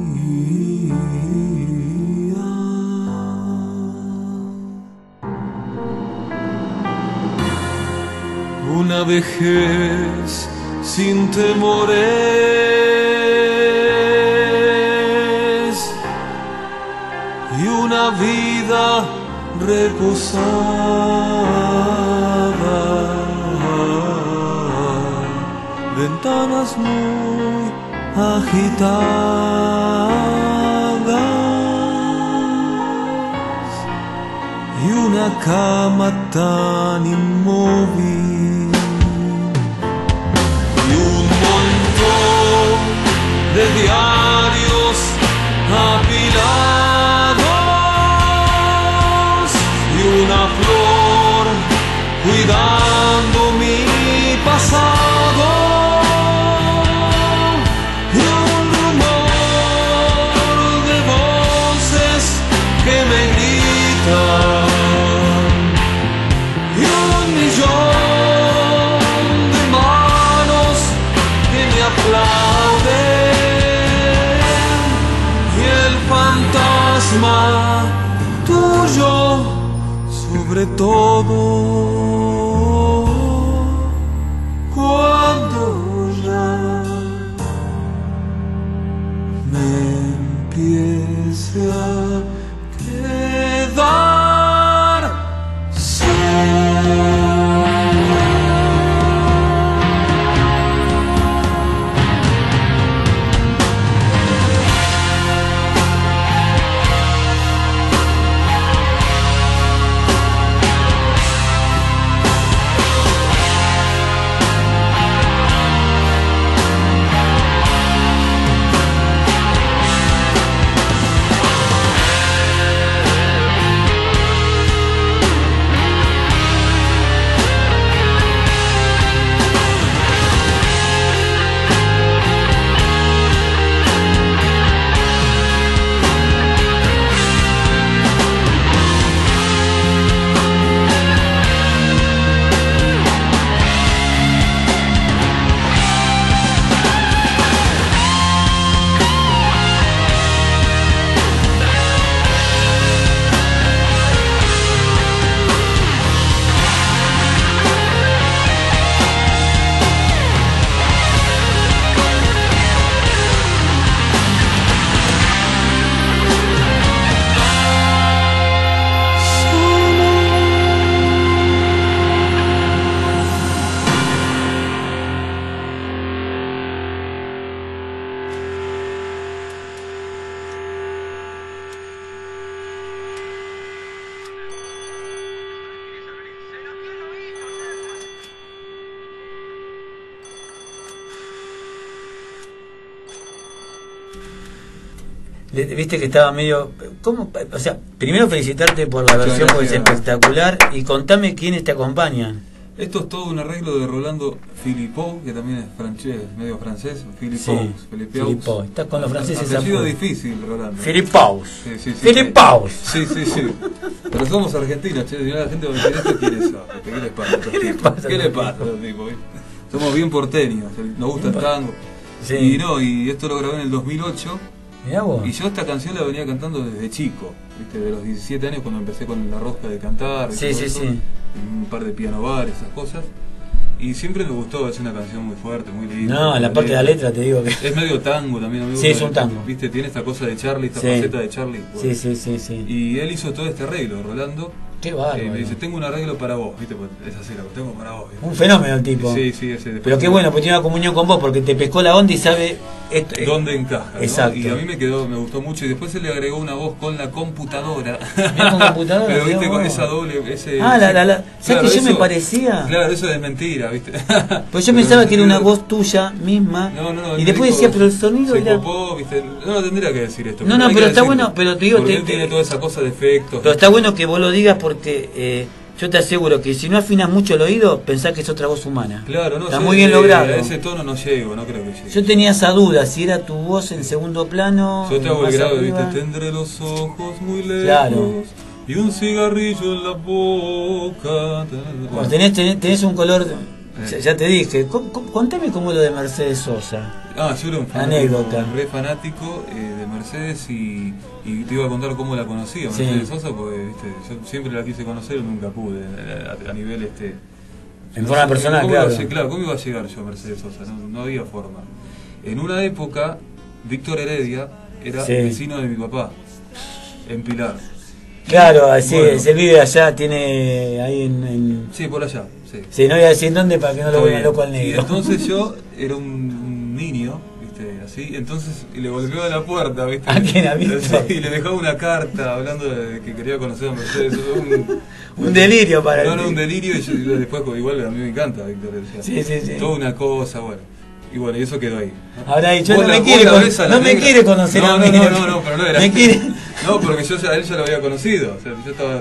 Una vejez sin temores y una vida reposada, ventanas muy agitadas y una cama tan inmóvil y un montón de diarios apilados y una flor cuidada sobre todo cuando ya me empiece a quedar solo. Viste que estaba medio... ¿Cómo? O sea, primero felicitarte por la versión porque es gracias. espectacular. Y contame quiénes te acompañan. Esto es todo un arreglo de Rolando Philippot, que también es medio francés. Philippot. Philippot. Estás con los franceses. Apellido difícil, Rolando. Philippot. Sí. Philippot. Sí. Pero somos argentinos, che. La gente va a decir esto, ¿quién es eso? ¿Qué le pasa? a los tipos? Somos bien porteños, nos gusta el tango. Sí. Y esto lo grabé en el 2008. Mirá vos. Y yo esta canción la venía cantando desde chico, ¿viste? De los 17 años cuando empecé con la rosca de cantar, Sí. un par de piano bar, esas cosas. Y siempre me gustó, es una canción muy fuerte, muy linda. No, la parte de la letra te digo que... Es medio tango también, amigo. Sí, es un tango. ¿Viste? Tiene esta cosa de Charlie, esta Sí. faceta de Charlie. Bueno. Sí. Y él hizo todo este arreglo, Rolando. Qué bárbaro. Me dice, tengo un arreglo para vos, ¿viste? Pues es así, lo tengo para vos. ¿viste? Un fenómeno el tipo. Sí, ese. Pero qué bueno, pues tiene una comunión con vos porque te pescó la onda y sabe esto, dónde encaja, ¿no? Exacto. Y a mí me gustó mucho y después se le agregó una voz con la computadora. Mirá, con computadora. Pero viste mirá con vos. esa doble, ese. ¿Sabes claro, que yo eso, me parecía? Claro, eso es mentira, viste. Pues yo pensaba que era una voz tuya misma. No, y después decía, pero el sonido se era. copó, viste. No tendría que decir esto. No, hay pero que está decirlo. bueno, pero te digo, Porque él tiene toda esa cosa de efectos. Pero está bueno que vos lo digas porque yo te aseguro que si no afinas mucho el oído, pensás que es otra voz humana. Claro, no, está yo muy bien logrado. A ese tono no llego, no creo que llegue. Yo tenía esa duda, si era tu voz en segundo plano. Yo te hago el más grado, arriba. viste, tendré los ojos muy lejos. Claro. Y un cigarrillo en la boca. Bueno, tenés un color. Ya te dije, contame cómo lo de Mercedes Sosa. Yo era un Anécdota. re fanático de Mercedes y te iba a contar cómo la conocía, Sí. Mercedes Sosa, porque viste, yo siempre la quise conocer y nunca pude, a nivel En forma personal, ¿cómo claro. Claro, ¿cómo iba a llegar yo a Mercedes Sosa? No había forma. En una época, Víctor Heredia era Sí. vecino de mi papá, en Pilar. Claro, así Bueno. se vive allá, tiene ahí en... Sí, por allá, sí. Sí, no voy a decir dónde para que no lo Todo vean bien. loco al Y negro. entonces yo era un niño, ¿viste? Así, entonces le golpeaba la puerta, ¿viste? ¿A quién, a Víctor? Sí, y le dejaba una carta hablando de que quería conocer a Mercedes. Un delirio para No, el un tipo. delirio, y yo después, pues, igual a mí me encanta, Víctor. O sea, Sí. toda una cosa, bueno. Y bueno, y eso quedó ahí. Habrá dicho, Vos no la- me quiere, vos la ves a la no me negra. quiere conocer a mí. No, pero no era. Me quiere... No, porque a él ya lo había conocido. O sea,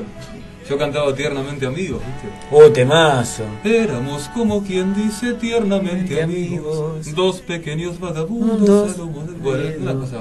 yo cantaba tiernamente amigos, ¿viste? Temazo. Éramos como quien dice tiernamente amigos, dos pequeños vagabundos. Bueno, una cosa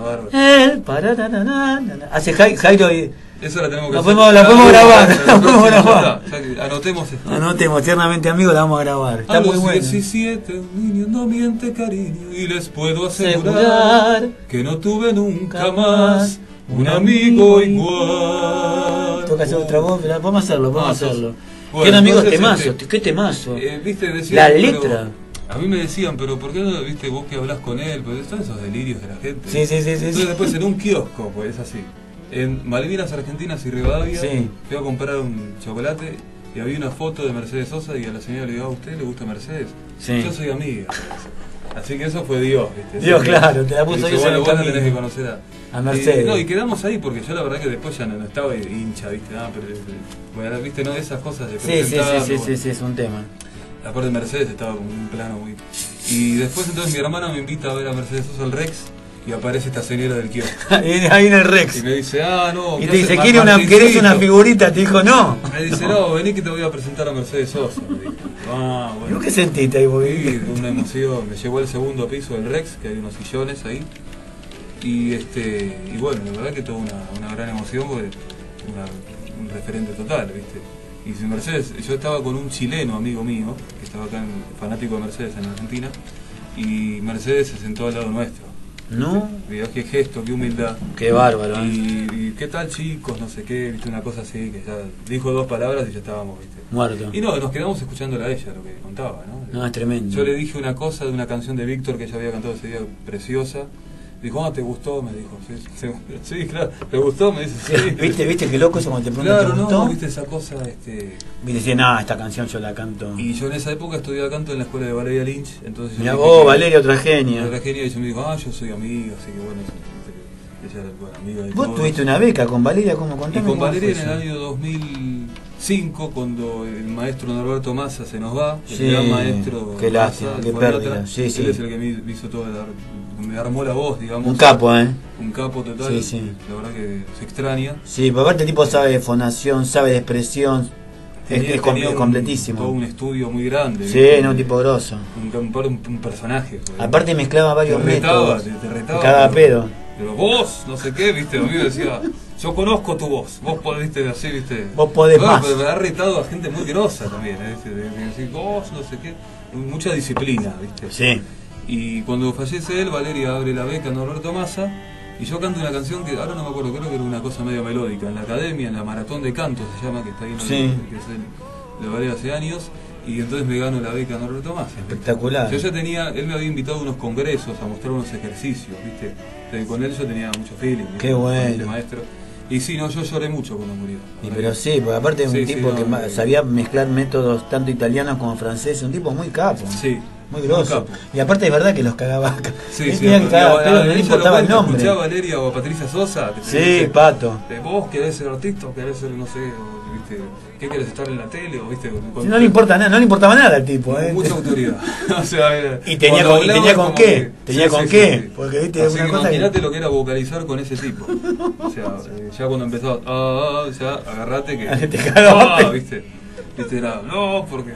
bárbara. Hace Jairo y... Eso la tenemos que La hacer. podemos grabar, La la podemos próxima, grabar. ya está. Anotemos esto. Anotemos, tiernamente amigos, la vamos a grabar. Está A muy los bueno. 17 un niño no miente, cariño, y les puedo asegurar Asegurar que no tuve nunca más un amigo igual. toca hacer otra voz, pero podemos hacerlo, podemos hacerlo. Bueno, ¿Qué amigos entonces, temazo? ¿Qué temazo? Viste, decían, La pero letra. a mí me decían, pero ¿por qué no, viste, vos que hablas con él? Pues están esos delirios de la gente. Sí. Entonces después en un kiosco, pues es así. En Malvinas Argentinas y Rivadavia, fui a comprar un chocolate y había una foto de Mercedes Sosa y a la señora le digo, ¿a usted le gusta Mercedes? Sí. Yo soy amiga. Así que eso fue Dios, ¿viste? Dios, claro, te la puso dice, Dios en el vos la camino. tenés que conocer a Mercedes. Y quedamos ahí porque yo la verdad que después ya no estaba hincha, ¿viste? Pero, bueno, ¿viste? No, esas cosas de presentar. Sí, es un tema. La parte de Mercedes estaba como en un plano muy... Y después entonces mi hermana me invita a ver a Mercedes Sosa al Rex y aparece esta señora del kiosco. Ahí en el Rex. Y me dice, no... Y te dice, ¿querés una figurita? Te dijo, no. Me dice, no, vení que te voy a presentar a Mercedes Sosa. Me dijo, bueno. ¿Y vos qué sentiste ahí, vos? Sí, una emoción. Me llevó al segundo piso del Rex, que hay unos sillones ahí. Y bueno, la verdad que tuvo una gran emoción porque un referente total, ¿viste? Y si Mercedes, yo estaba con un chileno amigo mío, que estaba acá, fanático de Mercedes en Argentina, y Mercedes se sentó al lado nuestro. ¿No? Mirá qué gesto, qué humildad. Qué bárbaro. Y qué tal, chicos, no sé qué, viste, una cosa así, que ya dijo 2 palabras y ya estábamos, viste. Muerto. Y no, nos quedamos escuchándola a ella, lo que contaba, ¿no? No, es tremendo. Yo le dije una cosa de una canción de Víctor que ella había cantado ese día, preciosa. Dijo, ¿te gustó? Me dijo, sí, claro, ¿te gustó? Me dice, sí. ¿Viste qué loco eso cuando te preguntan, claro, ¿te gustó? no, viste esa cosa, Y decía, no, esta canción yo la canto. Y yo en esa época estudiaba canto en la escuela de Valeria Lynch, entonces Mirá vos, Valeria, otra genia. Otra genia, y yo me dijo, yo soy amiga, así que bueno, ella era buena amiga de Vos todos. tuviste una beca con Valeria, ¿cómo Y contame? con cómo Valeria en fue el eso? año 2005, cuando el maestro Norberto Massa se nos va, el Sí, gran maestro qué Massa, lástima, el qué poliatra, pérdida. Sí, él sí. es el que me hizo toda me armó la voz, digamos. Un capo, ¿eh? Un capo total. Sí, sí. La verdad que se extraña. Sí, pero aparte el tipo sabe de fonación, sabe de expresión. Es Tenía completísimo. todo un estudio muy grande. Sí, ¿viste? no, un tipo grosso. Un personaje. Pues. Aparte mezclaba varios te retaba, métodos. te retaba. Cada pedo. Pero vos, no sé qué, viste, a mí me decía, yo conozco tu voz, vos podés, viste, así, viste. Vos podés más. Pero me ha retado a gente muy grosa también, ¿viste? De decir, vos, no sé qué, mucha disciplina, viste. Sí. Y cuando fallece él, Valeria abre la beca Norberto Massa, y yo canto una canción que ahora no me acuerdo, creo que era una cosa medio melódica, en la academia, en la maratón de canto se llama, que está ahí en Sí. que es de Valeria hace años, y entonces me gano la beca Norberto Massa. Espectacular. Yo ya tenía, él me había invitado a unos congresos a mostrar unos ejercicios, ¿viste? Con él yo tenía mucho feeling. ¿viste? Qué bueno. Con el maestro. Y sí, no, yo lloré mucho cuando murió. Pero sí, porque aparte es un tipo que sabía mezclar métodos tanto italianos como franceses, un tipo muy capo. Sí. Muy grosso. Muy capo. Y aparte es verdad que los cagaba. Sí, sí. Que cagaba, pero no le importaba el nombre. Escuché a Valeria o a Patricia Sosa. Que sí, dice, Pato. Vos querés ser artista o querés ser, no sé, o, ¿viste? ¿Qué querés estar en la tele? O, ¿viste? Si no le importa nada, no le importaba nada al tipo, Mucha autoridad. O sea, y tenía con qué. Tenía con qué. Porque viste, así una que cosa imagínate lo que era vocalizar con ese tipo. O sea, ya cuando empezaba, ya agarrate que. Te cagaba. ¿Viste? Era, no, porque.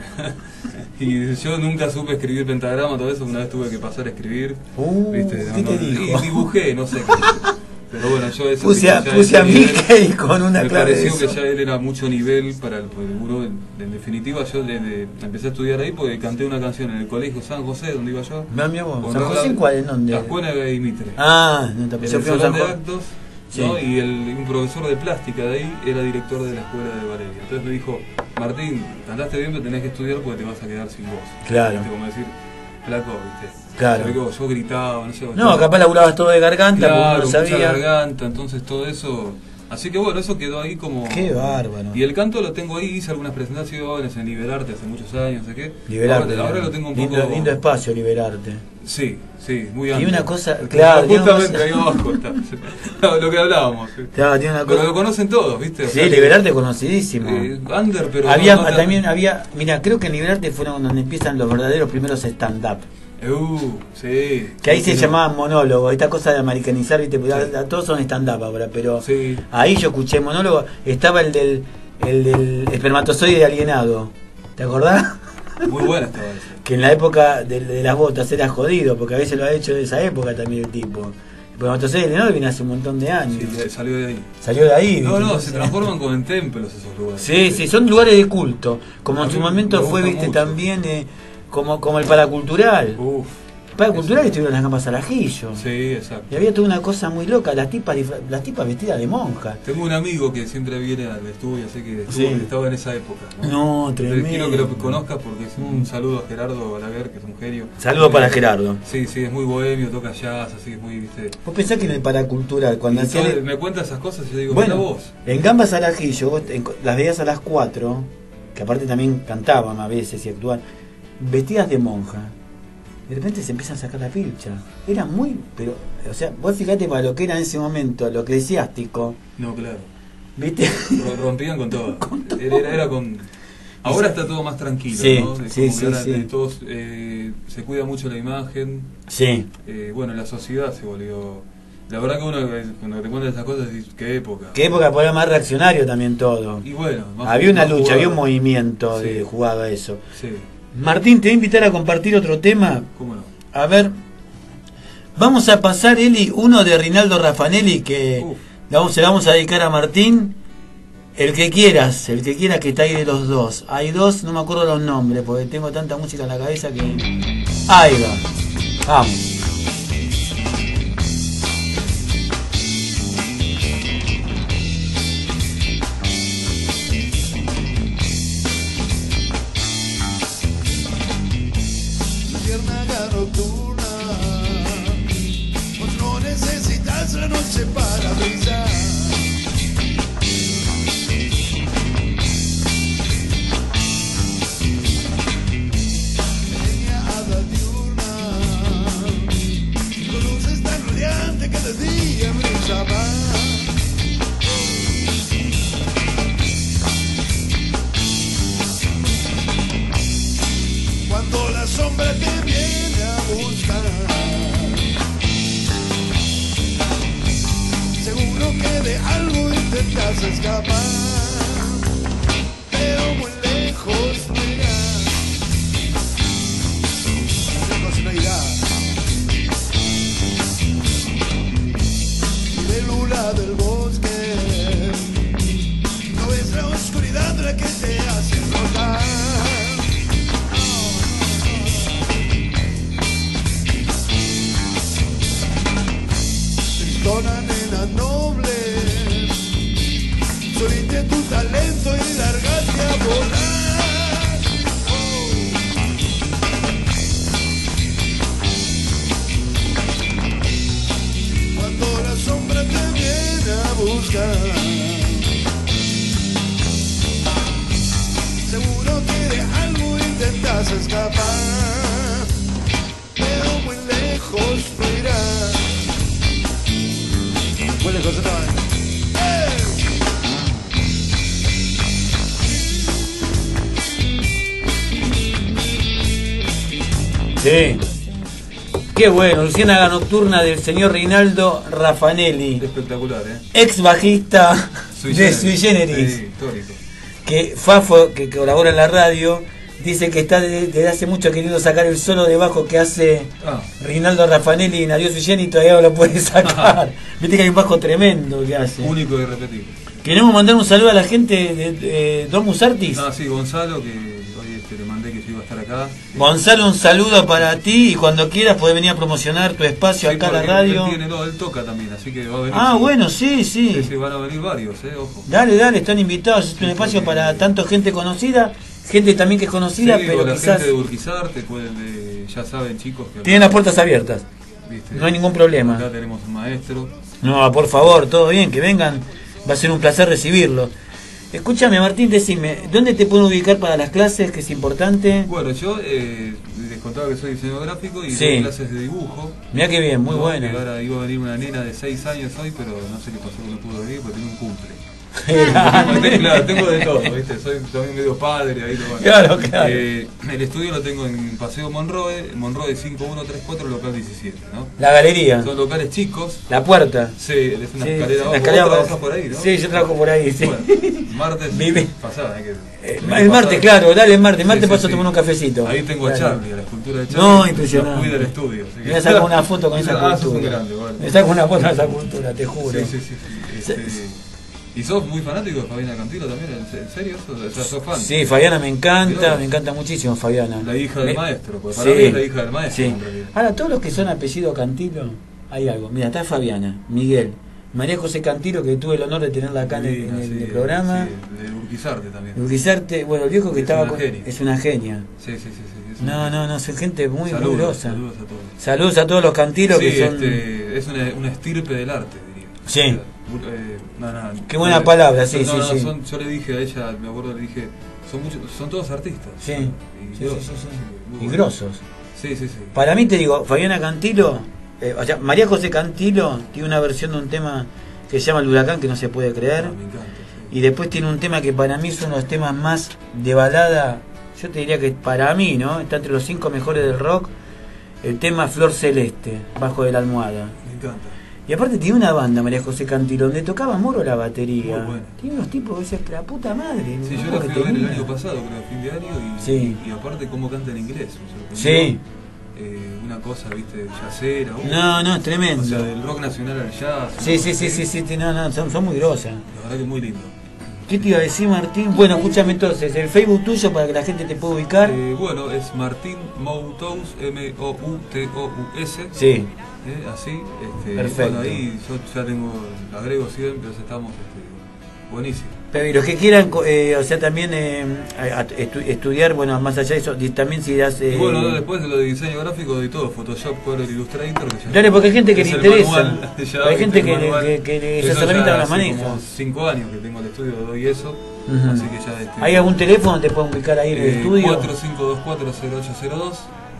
Y yo nunca supe escribir pentagrama, todo eso, una vez tuve que pasar a escribir. ¿Viste? ¿Qué te dijo? Y dibujé, no sé. Pero bueno, yo eso puse a Mickey con una me clave. Me pareció que ya él era mucho nivel para el uno. En definitiva, yo empecé a estudiar ahí porque canté una canción en el colegio San José, donde iba yo. ¿San José en cuál? ¿En dónde? La escuela de Mitre. No te en el salón de actos. Sí. ¿No? Y un profesor de plástica de ahí era director de la escuela de Valeria. Entonces me dijo, Martín, cantaste bien, pero tenés que estudiar porque te vas a quedar sin voz. Claro. ¿Viste? Como decir, flaco, ¿viste? Claro. Yo gritaba, no sé. No, capaz laburabas todo de garganta, claro, porque no sabía. Mucha garganta, entonces todo eso. Así que bueno, eso quedó ahí como. Qué bárbaro. Y el canto lo tengo ahí, hice algunas presentaciones en Liberarte hace muchos años, no sé qué. Liberarte. Ahora lo tengo un poco. Lindo espacio, Liberarte. Sí, muy amplio. Y una cosa, claro. Justamente ahí abajo está. Lo que hablábamos. Claro, tiene una cosa. Pero lo conocen todos, ¿viste? O sí, Liberarte conocidísimo. Under, pero. También había. Mira, creo que en Liberarte fueron donde empiezan los verdaderos primeros stand-up. Sí. Que ahí se llamaban monólogo, esta cosa de americanizar, ¿viste? Todos son stand-up ahora, pero ahí yo escuché monólogo. Estaba el del espermatozoide alienado, ¿te acordás? Muy buena estaba esa. Que en la época de las botas era jodido, porque a veces lo ha hecho de esa época también el tipo. El espermatozoide alienado viene hace un montón de años. Sí, salió de ahí. Salió de ahí. No, se transforman como en templos esos lugares. Sí, son lugares de culto, como en su momento fue, viste, mucho. También... como el paracultural. Para cultural estuvieron las gambas al ajillo. Sí, exacto. Y había toda una cosa muy loca, las tipas vestidas de monja. Tengo un amigo que siempre viene al estudio, así que Sí. estaba en esa época. No, Entonces, tremendo. quiero que lo conozcas porque es un saludo a Gerardo Balaguer, que es un genio. Saludo para Gerardo. Sí, sí, es muy bohemio, toca jazz, así es muy, viste. Vos pensás que en el paracultural, cuando Y hacían... me cuenta esas cosas y yo digo, Bueno, mira vos. en Gambas al Ajillo, vos las veías a las 4, que aparte también cantaban a veces y actuaban, vestidas de monja. De repente se empiezan a sacar la pilcha. Era muy, pero, o sea, vos fíjate para lo que era en ese momento, lo eclesiástico, No, claro. ¿viste? Rompían con todo. Era con... Ahora está todo más tranquilo, Sí, ¿no? Es sí, como que sí, ahora sí. todos, se cuida mucho la imagen. Sí. Bueno, la sociedad se volvió... La verdad que uno cuando te cuenta esas cosas dices, qué época. Qué época, porque era más reaccionario también todo. Y bueno, más Había una más lucha, jugado. había un movimiento Sí. de jugado a eso. Sí, Martín, te voy a invitar a compartir otro tema. cómo no. A ver, vamos a pasar, Eli, uno de Rinaldo Raffanelli que se la vamos a dedicar a Martín. El que quieras que está ahí de los dos. Hay dos, no me acuerdo los nombres porque tengo tanta música en la cabeza que... Ahí va. Vamos. Luciérnaga nocturna, vos no necesitas la noche para brillar. Pequeña hada diurna, tu luz es tan radiante que de día brilla más. Cuando la sombra te viene a buscar, seguro que de algo intentas escapar, pero muy lejos no irás, lejos no irás. Y de luna del bosque, no ves la oscuridad la que te hace rotar. Dona nena noble, solite tu talento y largate a volar. Cuando la sombra te viene a buscar, seguro que de algo intentas escapar, pero muy lejos no irás. Huele cosa también. Sí. Qué bueno, Luciérnaga Nocturna del señor Rinaldo Raffanelli, Espectacular, ex bajista de Sui Generis, Sí, histórico. que Fafo, que colabora en la radio, dice que está desde hace mucho queriendo sacar el solo de bajo que hace Rinaldo Raffanelli en Adiós Sui Generis y todavía no lo puede sacar. Viste que hay un bajo tremendo que hace. Único y irrepetible. Queremos mandar un saludo a la gente de Domus Artis. Ah, sí, Gonzalo, que hoy le mandé que yo iba a estar acá. Gonzalo, un saludo para ti y cuando quieras podés venir a promocionar tu espacio Sí, acá a la porque radio. él toca también, así que va a venir. Ah, sí. bueno, sí, sí. Sí, van a venir varios, ojo. Dale, están invitados. Es un espacio para tanto gente conocida, gente también que es conocida, Sí, pero o la quizás gente de Urquizarte, ya saben, chicos, que tienen las puertas abiertas. ¿viste? No hay ningún problema. Acá tenemos un maestro. No, por favor, todo bien, que vengan. Va a ser un placer recibirlo. Escúchame, Martín, decime, ¿dónde te pueden ubicar para las clases, que es importante? Bueno, yo les contaba que soy diseñador gráfico y Sí. doy clases de dibujo. Mirá qué bien, muy ¿no? bueno. Que ahora iba a venir una nena de 6 años hoy, pero no sé qué pasó que no pudo venir porque tiene un cumple. Claro, tengo de todo, ¿viste? Soy también medio padre ahí. Bueno. Claro, claro. El estudio lo tengo en Paseo Monroe 5134, local 17, ¿no? La galería, Son locales chicos. la puerta. Sí, es una Sí, escalera la abajo. escalera Vos abajo. trabajás por ahí, ¿no? Sí, yo trabajo por ahí, sí. Bueno, martes Vive. pasada, El martes, claro, dale el martes. Martes Sí, paso a sí. tomar un cafecito. Ahí tengo a Dale. Charlie, a la escultura de Charlie. No, impresionante. Lo cuida el estudio. así que- Me voy a sacar una foto con esa Ah, sos un cultura. grande, bueno. Me saco una foto con esa cultura, te juro. Sí. ¿Y sos muy fanático de Fabiana Cantilo también? ¿En serio? O sea, ¿sos fan? Sí, Fabiana me encanta muchísimo Fabiana. La hija del maestro, porque para mí es la hija del maestro. Sí. En realidad. Ahora, todos los que son apellido Cantilo, hay algo. Mira, está Fabiana, Miguel, María José Cantilo, que tuve el honor de tenerla acá en el programa. Sí, de Urquizarte también. Urquizarte, bueno, el viejo que estaba con... Es una genia. Sí. No, son gente muy grosa. Saludos a todos. Saludos a todos los Cantilos que son... es una estirpe del arte, diría. Sí. No, qué buena palabra, sí. Yo le dije a ella, me acuerdo, le dije, son todos artistas. Sí. Y grosos. Sí. Para mí, te digo, Fabiana Cantilo, o sea, María José Cantilo tiene una versión de un tema que se llama El Huracán, que no se puede creer. Me encanta, sí. Y después tiene un tema que para mí es uno de los temas más de balada. Yo te diría que para mí, ¿no? Está entre los 5 mejores del rock. El tema Flor Celeste, Bajo de la Almohada. Me encanta. Y aparte tiene una banda, María José Cantilo, donde tocaba Moro la batería. Muy bueno. Tiene unos tipos que dicen, la puta madre. Sí, yo la fui a ver el año pasado, creo, a fin de año, y aparte cómo canta en inglés. Sí. Una cosa, viste, jazzera. No, es tremendo. O sea, del rock nacional al jazz. Sí, son muy grosas. La verdad que muy lindo. ¿Qué te iba a decir, Martín? Bueno, escúchame entonces, el Facebook tuyo para que la gente te pueda ubicar. Bueno, es Martín Moutous, M-O-U-T-O-U-S. Sí. Así. Perfecto. Bueno, ahí yo ya tengo, agrego siempre, estamos buenísimos. Pero y los que quieran, o sea, también estudiar, bueno, más allá de eso, también si das... bueno, después de lo de diseño gráfico y todo, Photoshop, Corel, Illustrator... Que ya dale, porque hay gente que le interesa. Manual, hay gente que esas herramientas las maneja. Como 5 años que tengo el estudio, doy eso, así que ya... ¿Hay algún teléfono te pueden ubicar ahí en el estudio? 4524-0802.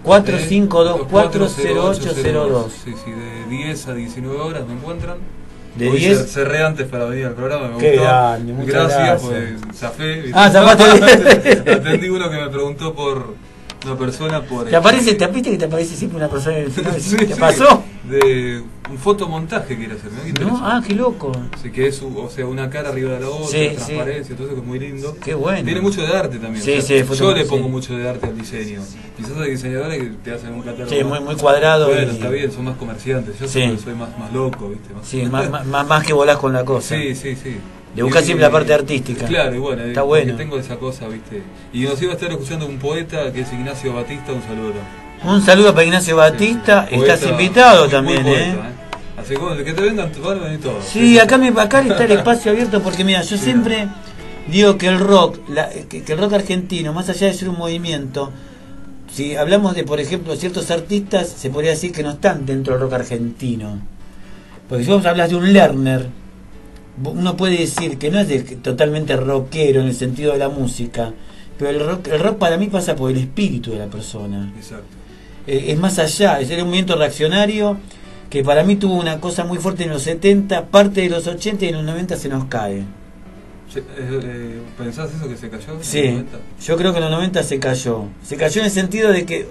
4524-0802. Sí, de 10 a 19 horas me encuentran. De Hoy 10 cerré antes para venir al programa, me Qué gustó. grande, muchas gracias. Pues zafé. Zapaste. Atendí uno que me preguntó por una persona por... ¿Te aparece, te viste que te aparece siempre una persona en el final? Sí, ¿Te pasó? De un fotomontaje quiere hacer, ¿no? Qué loco. Sí, que es, o sea, una cara arriba de la otra, transparencia, todo eso que es muy lindo. Qué bueno. Tiene mucho de arte también. Sí, o sea, sí, yo le pongo mucho de arte al diseño. Quizás hay diseñadores que te hacen un catálogo. Sí, muy cuadrado. Bueno, está bien, son más comerciantes. Yo soy más loco, ¿viste? Más que volás con la cosa. Sí. De buscar siempre la parte artística. Claro, y bueno, está bueno. Tengo esa cosa, ¿viste? Y nos iba a estar escuchando un poeta que es Ignacio Batista, un saludo. Un saludo para Ignacio Batista, estás invitado también, poeta, Así que te vengan, van a venir todos. Sí, acá está el espacio abierto porque mira, yo siempre digo que el rock, que el rock argentino, más allá de ser un movimiento, si hablamos de, por ejemplo, ciertos artistas, se podría decir que no están dentro del rock argentino. Porque si vos hablas de un Lerner, uno puede decir que no es totalmente rockero en el sentido de la música, pero el rock para mí pasa por el espíritu de la persona. Exacto. Es más allá, es un movimiento reaccionario que para mí tuvo una cosa muy fuerte en los 70, parte de los 80 y en los 90 se nos cae. ¿Pensás eso que se cayó? Sí, en los 90? Yo creo que en los 90 se cayó. Se cayó en el sentido de que...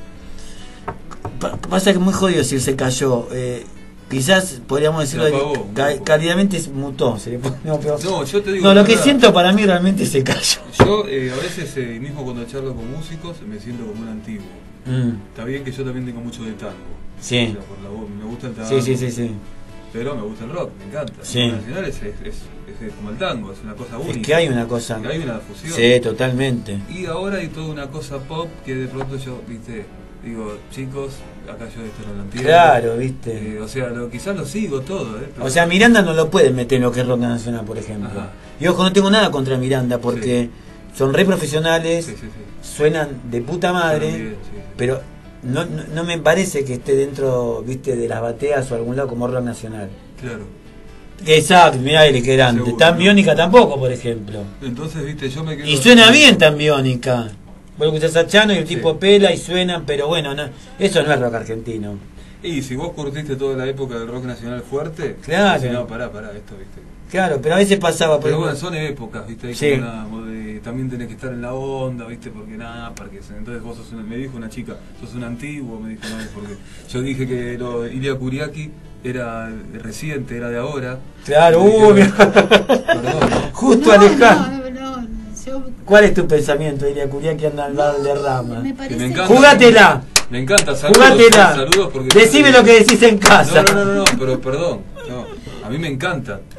Pasa que es muy jodido decir se cayó. Quizás podríamos decirlo cálidamente mutó. Yo te digo lo que siento para mí realmente se cayó. Yo a veces, mismo cuando charlo con músicos, me siento como un antiguo. Está bien que yo también tengo mucho de tango. Sí. O sea, por la voz, me gusta el tango. Sí. Pero me gusta el rock, me encanta. Sí. El nacional es como el tango, es una cosa única. Es que hay una cosa. Que hay una fusión. Sí, totalmente. Y ahora hay toda una cosa pop que de pronto yo, digo, chicos, acá yo esto no lo entiendo. Claro, viste. O sea, quizás lo sigo todo. O sea, Miranda no lo pueden meter en lo que es rock nacional, por ejemplo. Ajá. Y ojo, no tengo nada contra Miranda porque son re profesionales, suenan de puta madre, pero no me parece que esté dentro, viste, de las bateas o algún lado como rock nacional. Claro. Exacto, mirá Eli, que grande. Tan Biónica tampoco, por ejemplo. Entonces, viste, yo me quedo... Y suena bien Tan Biónica. Vos escuchás a Chano y el tipo pela y suenan, pero bueno, eso no es rock argentino. Y si vos curtiste toda la época del rock nacional fuerte, claro. Si no, pará, esto, viste. Claro, pero a veces pasaba. Pero bueno, son épocas, viste, también tenés que estar en la onda, viste, porque entonces vos sos me dijo una chica, sos un antiguo, me dijo, no, porque yo dije que Ilia Kuriaki era reciente, era de ahora. Claro, perdón, justo Alejandro. ¿Cuál es tu pensamiento, Ilia Kuriaki anda al lado de Rama? ¡Jugátela! Me encanta, saludos porque... Decime lo que decís en casa. No, pero perdón, a mí me encanta.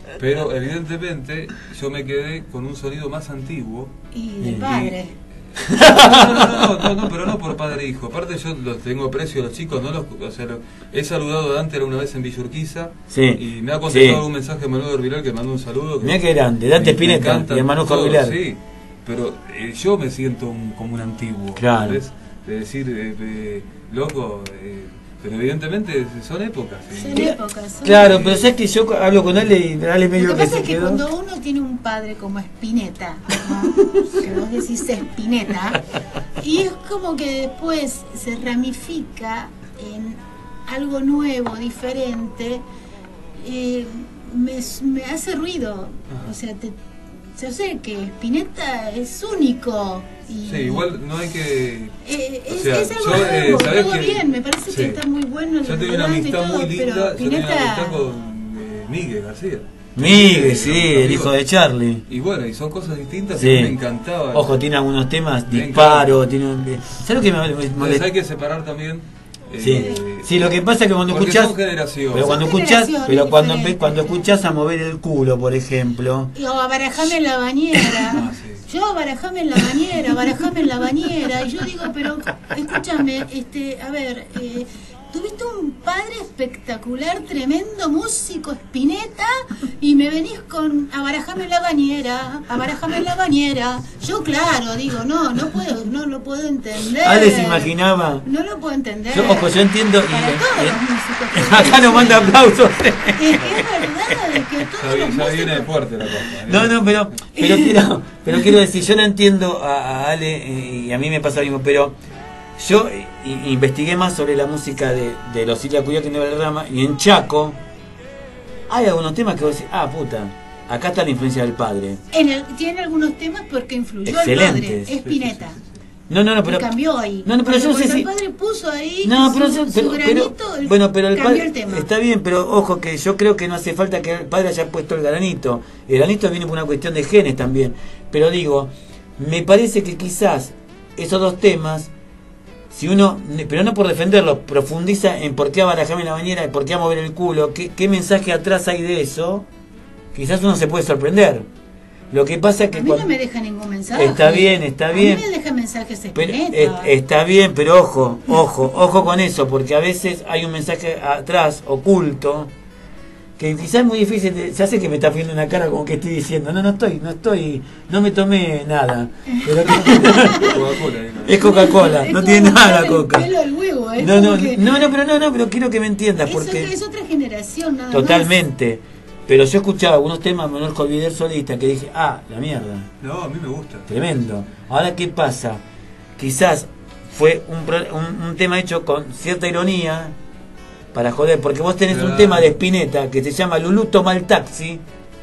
Pero evidentemente yo me quedé con un sonido más antiguo. Y del padre. No, pero no por padre e hijo. Aparte yo los tengo aprecio a los chicos, he saludado a Dante una vez en Villa Urquiza, Sí. y me ha contestado Sí. un mensaje de Manuel Orbiral que mandó un saludo. Mirá qué grande, Dante Spinetta y hermano Orbiral. Sí, pero yo me siento como un antiguo. Claro. ¿Ves? De decir, loco, pero evidentemente son épocas. ¿Sí? Son épocas. Son Claro, épocas. pero sabes que yo hablo con Ale y Ale medio Lo que que pasa se es que quedó. cuando uno tiene un padre como Spinetta, ¿no? Que vos decís Spinetta, y es como que después se ramifica en algo nuevo, diferente, me hace ruido. O sea, yo sé que Spinetta es único. Y Sí, igual no hay que... es, o sea, es algo yo, nuevo, ¿sabés todo que- bien, me parece sí. que está muy bueno. Yo tengo una relevante y amistad todo, muy linda, pero yo tengo una Spinetta- amistad con Miguel García. Miguel, sí, el hijo de Charlie. Y bueno, y son cosas distintas Sí. que me encantaban. Ojo, tiene algunos temas, Me disparo, tiene un... ¿Sabes lo que me Entonces molesta? hay que separar también. Sí. Sí, lo que pasa es que cuando porque escuchás, son generaciones. pero cuando Son escuchás, generaciones pero diferentes. cuando escuchás a mover el culo, por ejemplo, O a barajame en la bañera. Ah, sí. Yo barajame en la bañera, barajame en la bañera. Y yo digo, pero escúchame, a ver, tuviste un padre espectacular, tremendo músico, Spinetta, y me venís con a barajame en la bañera, a barajame en la bañera. Yo claro, digo, no lo puedo entender. Ale se imaginaba. No lo puedo entender. Ojo, yo entiendo Para todos los músicos. acá nos manda aplausos. Es que es verdad, es que todos los Ya viene de músicos... fuerte la cosa. No, pero quiero decir, yo la entiendo a Ale y a mí me pasa lo mismo, pero yo investigué más sobre la música de los Isla Cuyá que en Valderrama, y en Chaco hay algunos temas que vos decís, puta, acá está la influencia del padre. Tiene algunos temas porque influyó Excelentes. el padre, Spinetta. No, pero Y cambió ahí. No, pero yo no sé Cuando si el padre puso ahí no, pero, su granito, bueno, pero el cambió padre el tema. está bien, pero ojo que yo creo que no hace falta que el padre haya puesto el granito. El granito viene por una cuestión de genes también. Pero digo, me parece que quizás esos dos temas, si uno, pero no por defenderlos, profundiza en por qué abarajarme en la bañera y por qué a mover el culo, qué mensaje atrás hay de eso, quizás uno se puede sorprender. Lo que pasa es que A mí no me deja ningún mensaje. Está bien. A mí me deja mensajes Pero, Spinetta. está bien, pero ojo con eso, porque a veces hay un mensaje atrás, oculto, que quizás es muy difícil, se hace que me está poniendo una cara como que estoy diciendo, no me tomé nada. Pero Coca-Cola, es Coca-Cola, Es no como tiene nada buscar el Coca. pelo al huevo, es No, como que- pero quiero que me entiendas, Eso porque es otra generación, nada totalmente. Pero yo escuchaba algunos temas de Manuel Colvider solista que dije, la mierda. No, a mí me gusta. Tremendo. Ahora, ¿qué pasa? Quizás fue un tema hecho con cierta ironía para joder, porque vos tenés un Claro. tema de Spinetta que se llama Lulú toma el taxi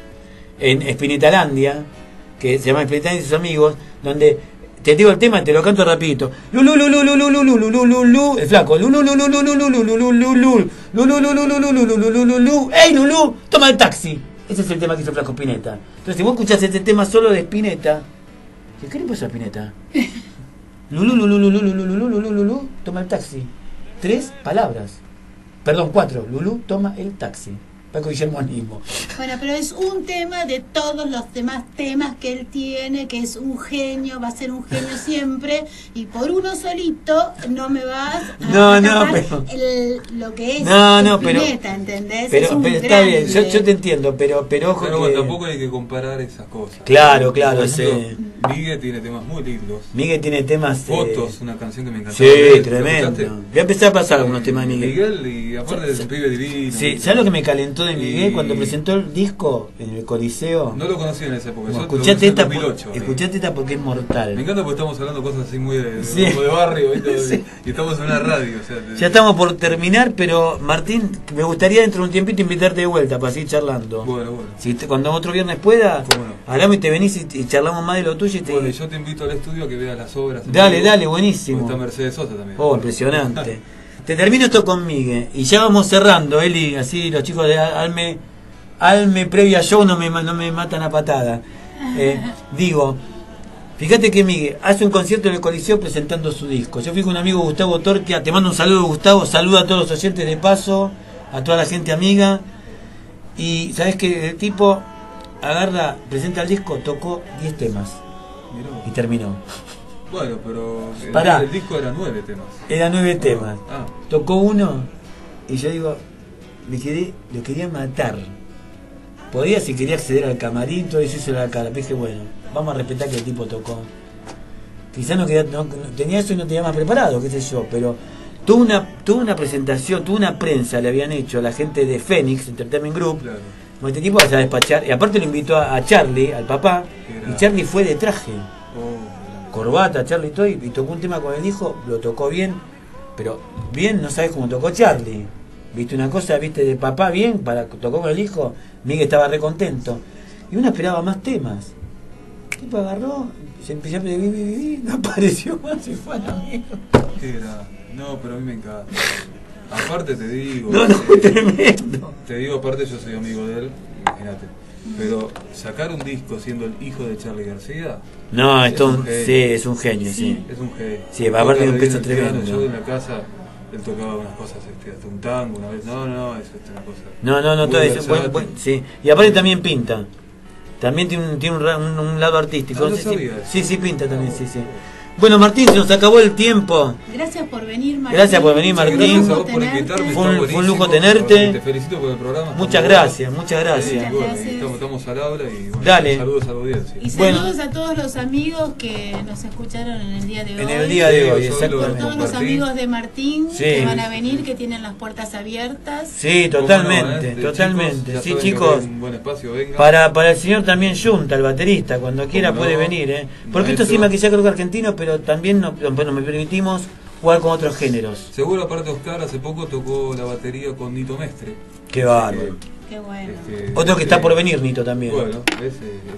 en Spinetalandia, que se llama Spinetalandia y sus amigos, donde te digo el tema, te lo canto rapidito. Lulú lulú lulú lulú lulú lulú, el flaco. Lulú lulú lulú lulú lulú lulú lulú lulú lulú lulú lulú. ¡Ey, Lulú! Toma el taxi. Ese es el tema que hizo Flaco Spinetta. Entonces, si vos escuchás este tema solo de Spinetta, ¿qué le pasa a Spinetta? Lulú lulú lulú lulú lulú lulú lulú, toma el taxi. 3 palabras. Perdón, 4. Lulú toma el taxi. Paco Guillermo Anismo. Bueno, pero es un tema de todos los demás temas que él tiene, que es un genio, va a ser un genio siempre, y por uno solito no me vas a tapar lo que es Spinetta, ¿entendés? Es un Pero está grande. bien, yo te entiendo, pero ojo Pero que... bueno, tampoco hay que comparar esas cosas. Claro, Por ejemplo, sí. Miguel tiene temas muy lindos. Miguel tiene temas... Fotos, una canción que me encantó. Sí, ¿Lo tremendo. escuchaste? Voy a empezar a pasar algunos temas de Miguel. Y aparte es un pibe divino. Sí, ¿sabes lo que me calentó de Miguel Y- cuando presentó el disco en el Coliseo? No lo conocí en esa época. Bueno, yo lo escuchate conocí en esta, 2008. escuchate esta porque es mortal. Me encanta porque estamos hablando cosas así muy Sí. como de barrio, ¿viste? Sí. Y estamos en una radio. O sea, Ya estamos por terminar, pero Martín, me gustaría dentro de un tiempito invitarte de vuelta para seguir charlando. Bueno. Si cuando otro viernes pueda, ¿Cómo no? hablamos y te venís y charlamos más de lo tuyo. Bueno, y yo te invito al estudio a que veas las obras. en Dale, vivo, dale, buenísimo. porque está Mercedes Sosa también. Oh, impresionante. Te termino esto con Miguel y ya vamos cerrando, Eli, así los chicos de Alme previa show no me matan a patada. Digo, fíjate que Miguel hace un concierto en el Coliseo presentando su disco. Yo fui con un amigo, Gustavo Torquia, te mando un saludo, Gustavo, saluda a todos los oyentes de paso, a toda la gente amiga. Y sabes que el tipo agarra, presenta el disco, tocó 10 temas Mirá. y terminó. Bueno, pero Pará. el disco era 9 temas. Eran 9 temas. Ah. Tocó uno y yo digo, lo quería matar. Podía, si quería acceder al camarín, todo eso hizo la cara. Dije, bueno, vamos a respetar que el tipo tocó. Quizás no tenía eso y no tenía más preparado, qué sé yo, pero tuvo una presentación, tuvo una prensa, le habían hecho a la gente de Phoenix Entertainment Group. Claro. Bueno, este tipo se a despachar, y aparte lo invitó a Charlie, al papá, y Charlie fue de traje, corbata, Charlie y todo, y tocó un tema con el hijo, lo tocó bien, pero bien no sabes cómo tocó Charlie. Viste una cosa, viste, de papá bien, tocó con el hijo, Miguel estaba re contento. Y uno esperaba más temas. El tipo agarró, se empezó a pedir, no apareció más y fue a la mierda. ¿Qué era? No, pero a mí me encanta. Aparte te digo, No, tremendo. te digo, aparte yo soy amigo de él, imagínate. Pero sacar un disco siendo el hijo de Charly García. No, es un sí, genio. es un genio, sí. Es un genio. Sí, aparte de un peso Toca bien el piano, tremendo. Yo en la casa, él tocaba unas cosas, hasta un tango una vez. No, es una cosa. No, muy todo eso. versátil. Sí. Y aparte también pinta. También tiene un lado artístico. Ah, no Sí, sabía eso. sí, pinta también, sí. Bueno, Martín, se nos acabó el tiempo. Gracias por venir, Martín. Gracias por venir, Martín. Gracias a vos Tenerte. por invitarme. Fue un está buenísimo. lujo tenerte. Te felicito por el programa. está Muchas muy gracias, muchas bueno. gracias. Bueno, Gracias. estamos al habla y bueno, Dale. saludos a la audiencia. Y Bueno. saludos a todos los amigos que nos escucharon en el día de hoy. En el día de hoy, Sí, yo lo exactamente. Todos los compartí. amigos de Martín Sí. que van a venir, que tienen las puertas abiertas. Sí, ¿Cómo totalmente, no, totalmente. ya Sí, saben que chicos. hay un buen espacio, venga. Para el señor también Junta, el baterista, cuando quiera ¿Cómo no? puede venir, Porque esto Maestro. sí maquillaje creo que argentino, pero también nos permitimos jugar con otros géneros. Seguro, aparte Oscar hace poco tocó la batería con Nito Mestre. Qué bárbaro. Qué bueno. Otro que está por venir, Nito, también. Bueno, es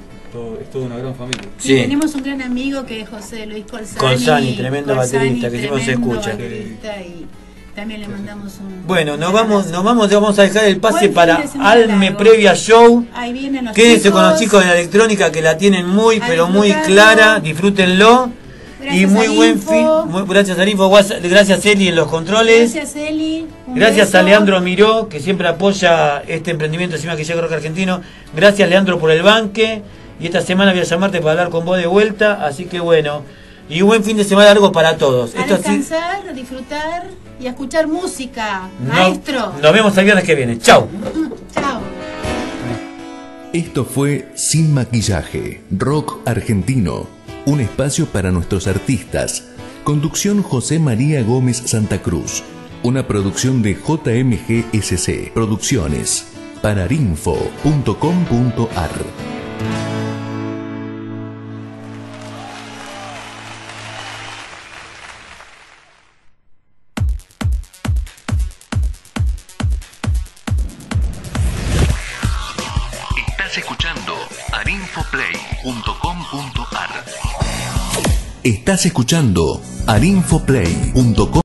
toda una gran familia. Sí, tenemos un gran amigo que es José Luis Colsani. Colsani, tremendo baterista, que siempre se tremendo escucha. baterista, y también le mandamos un... Bueno, vamos a dejar el pase Buen fin para de semana Alme largo. Previa Show. Ahí vienen los Quédense con los chicos. chicos de la electrónica que la tienen muy, A pero muy disfrutarlo. clara. Disfrútenlo. Y Gracias muy a buen Info. fin. Gracias a Info, gracias Eli en los controles. Gracias, Eli. Un Gracias beso. a Leandro Miró, que siempre apoya este emprendimiento encima que llega rock argentino. Gracias, Leandro, por el banque. Y esta semana voy a llamarte para hablar con vos de vuelta. Así que bueno. Y buen fin de semana largo para todos. A descansar, a disfrutar y a escuchar música. Maestro. Nos vemos el viernes que viene. Chau. Chao. Esto fue Sin Maquillaje, Rock Argentino. Un espacio para nuestros artistas. Conducción José María Gómez Santa Cruz. Una producción de JMGSC Producciones. Para arinfo.com.ar. Estás escuchando arinfoplay.com.ar. Estás escuchando arinfoplay.com.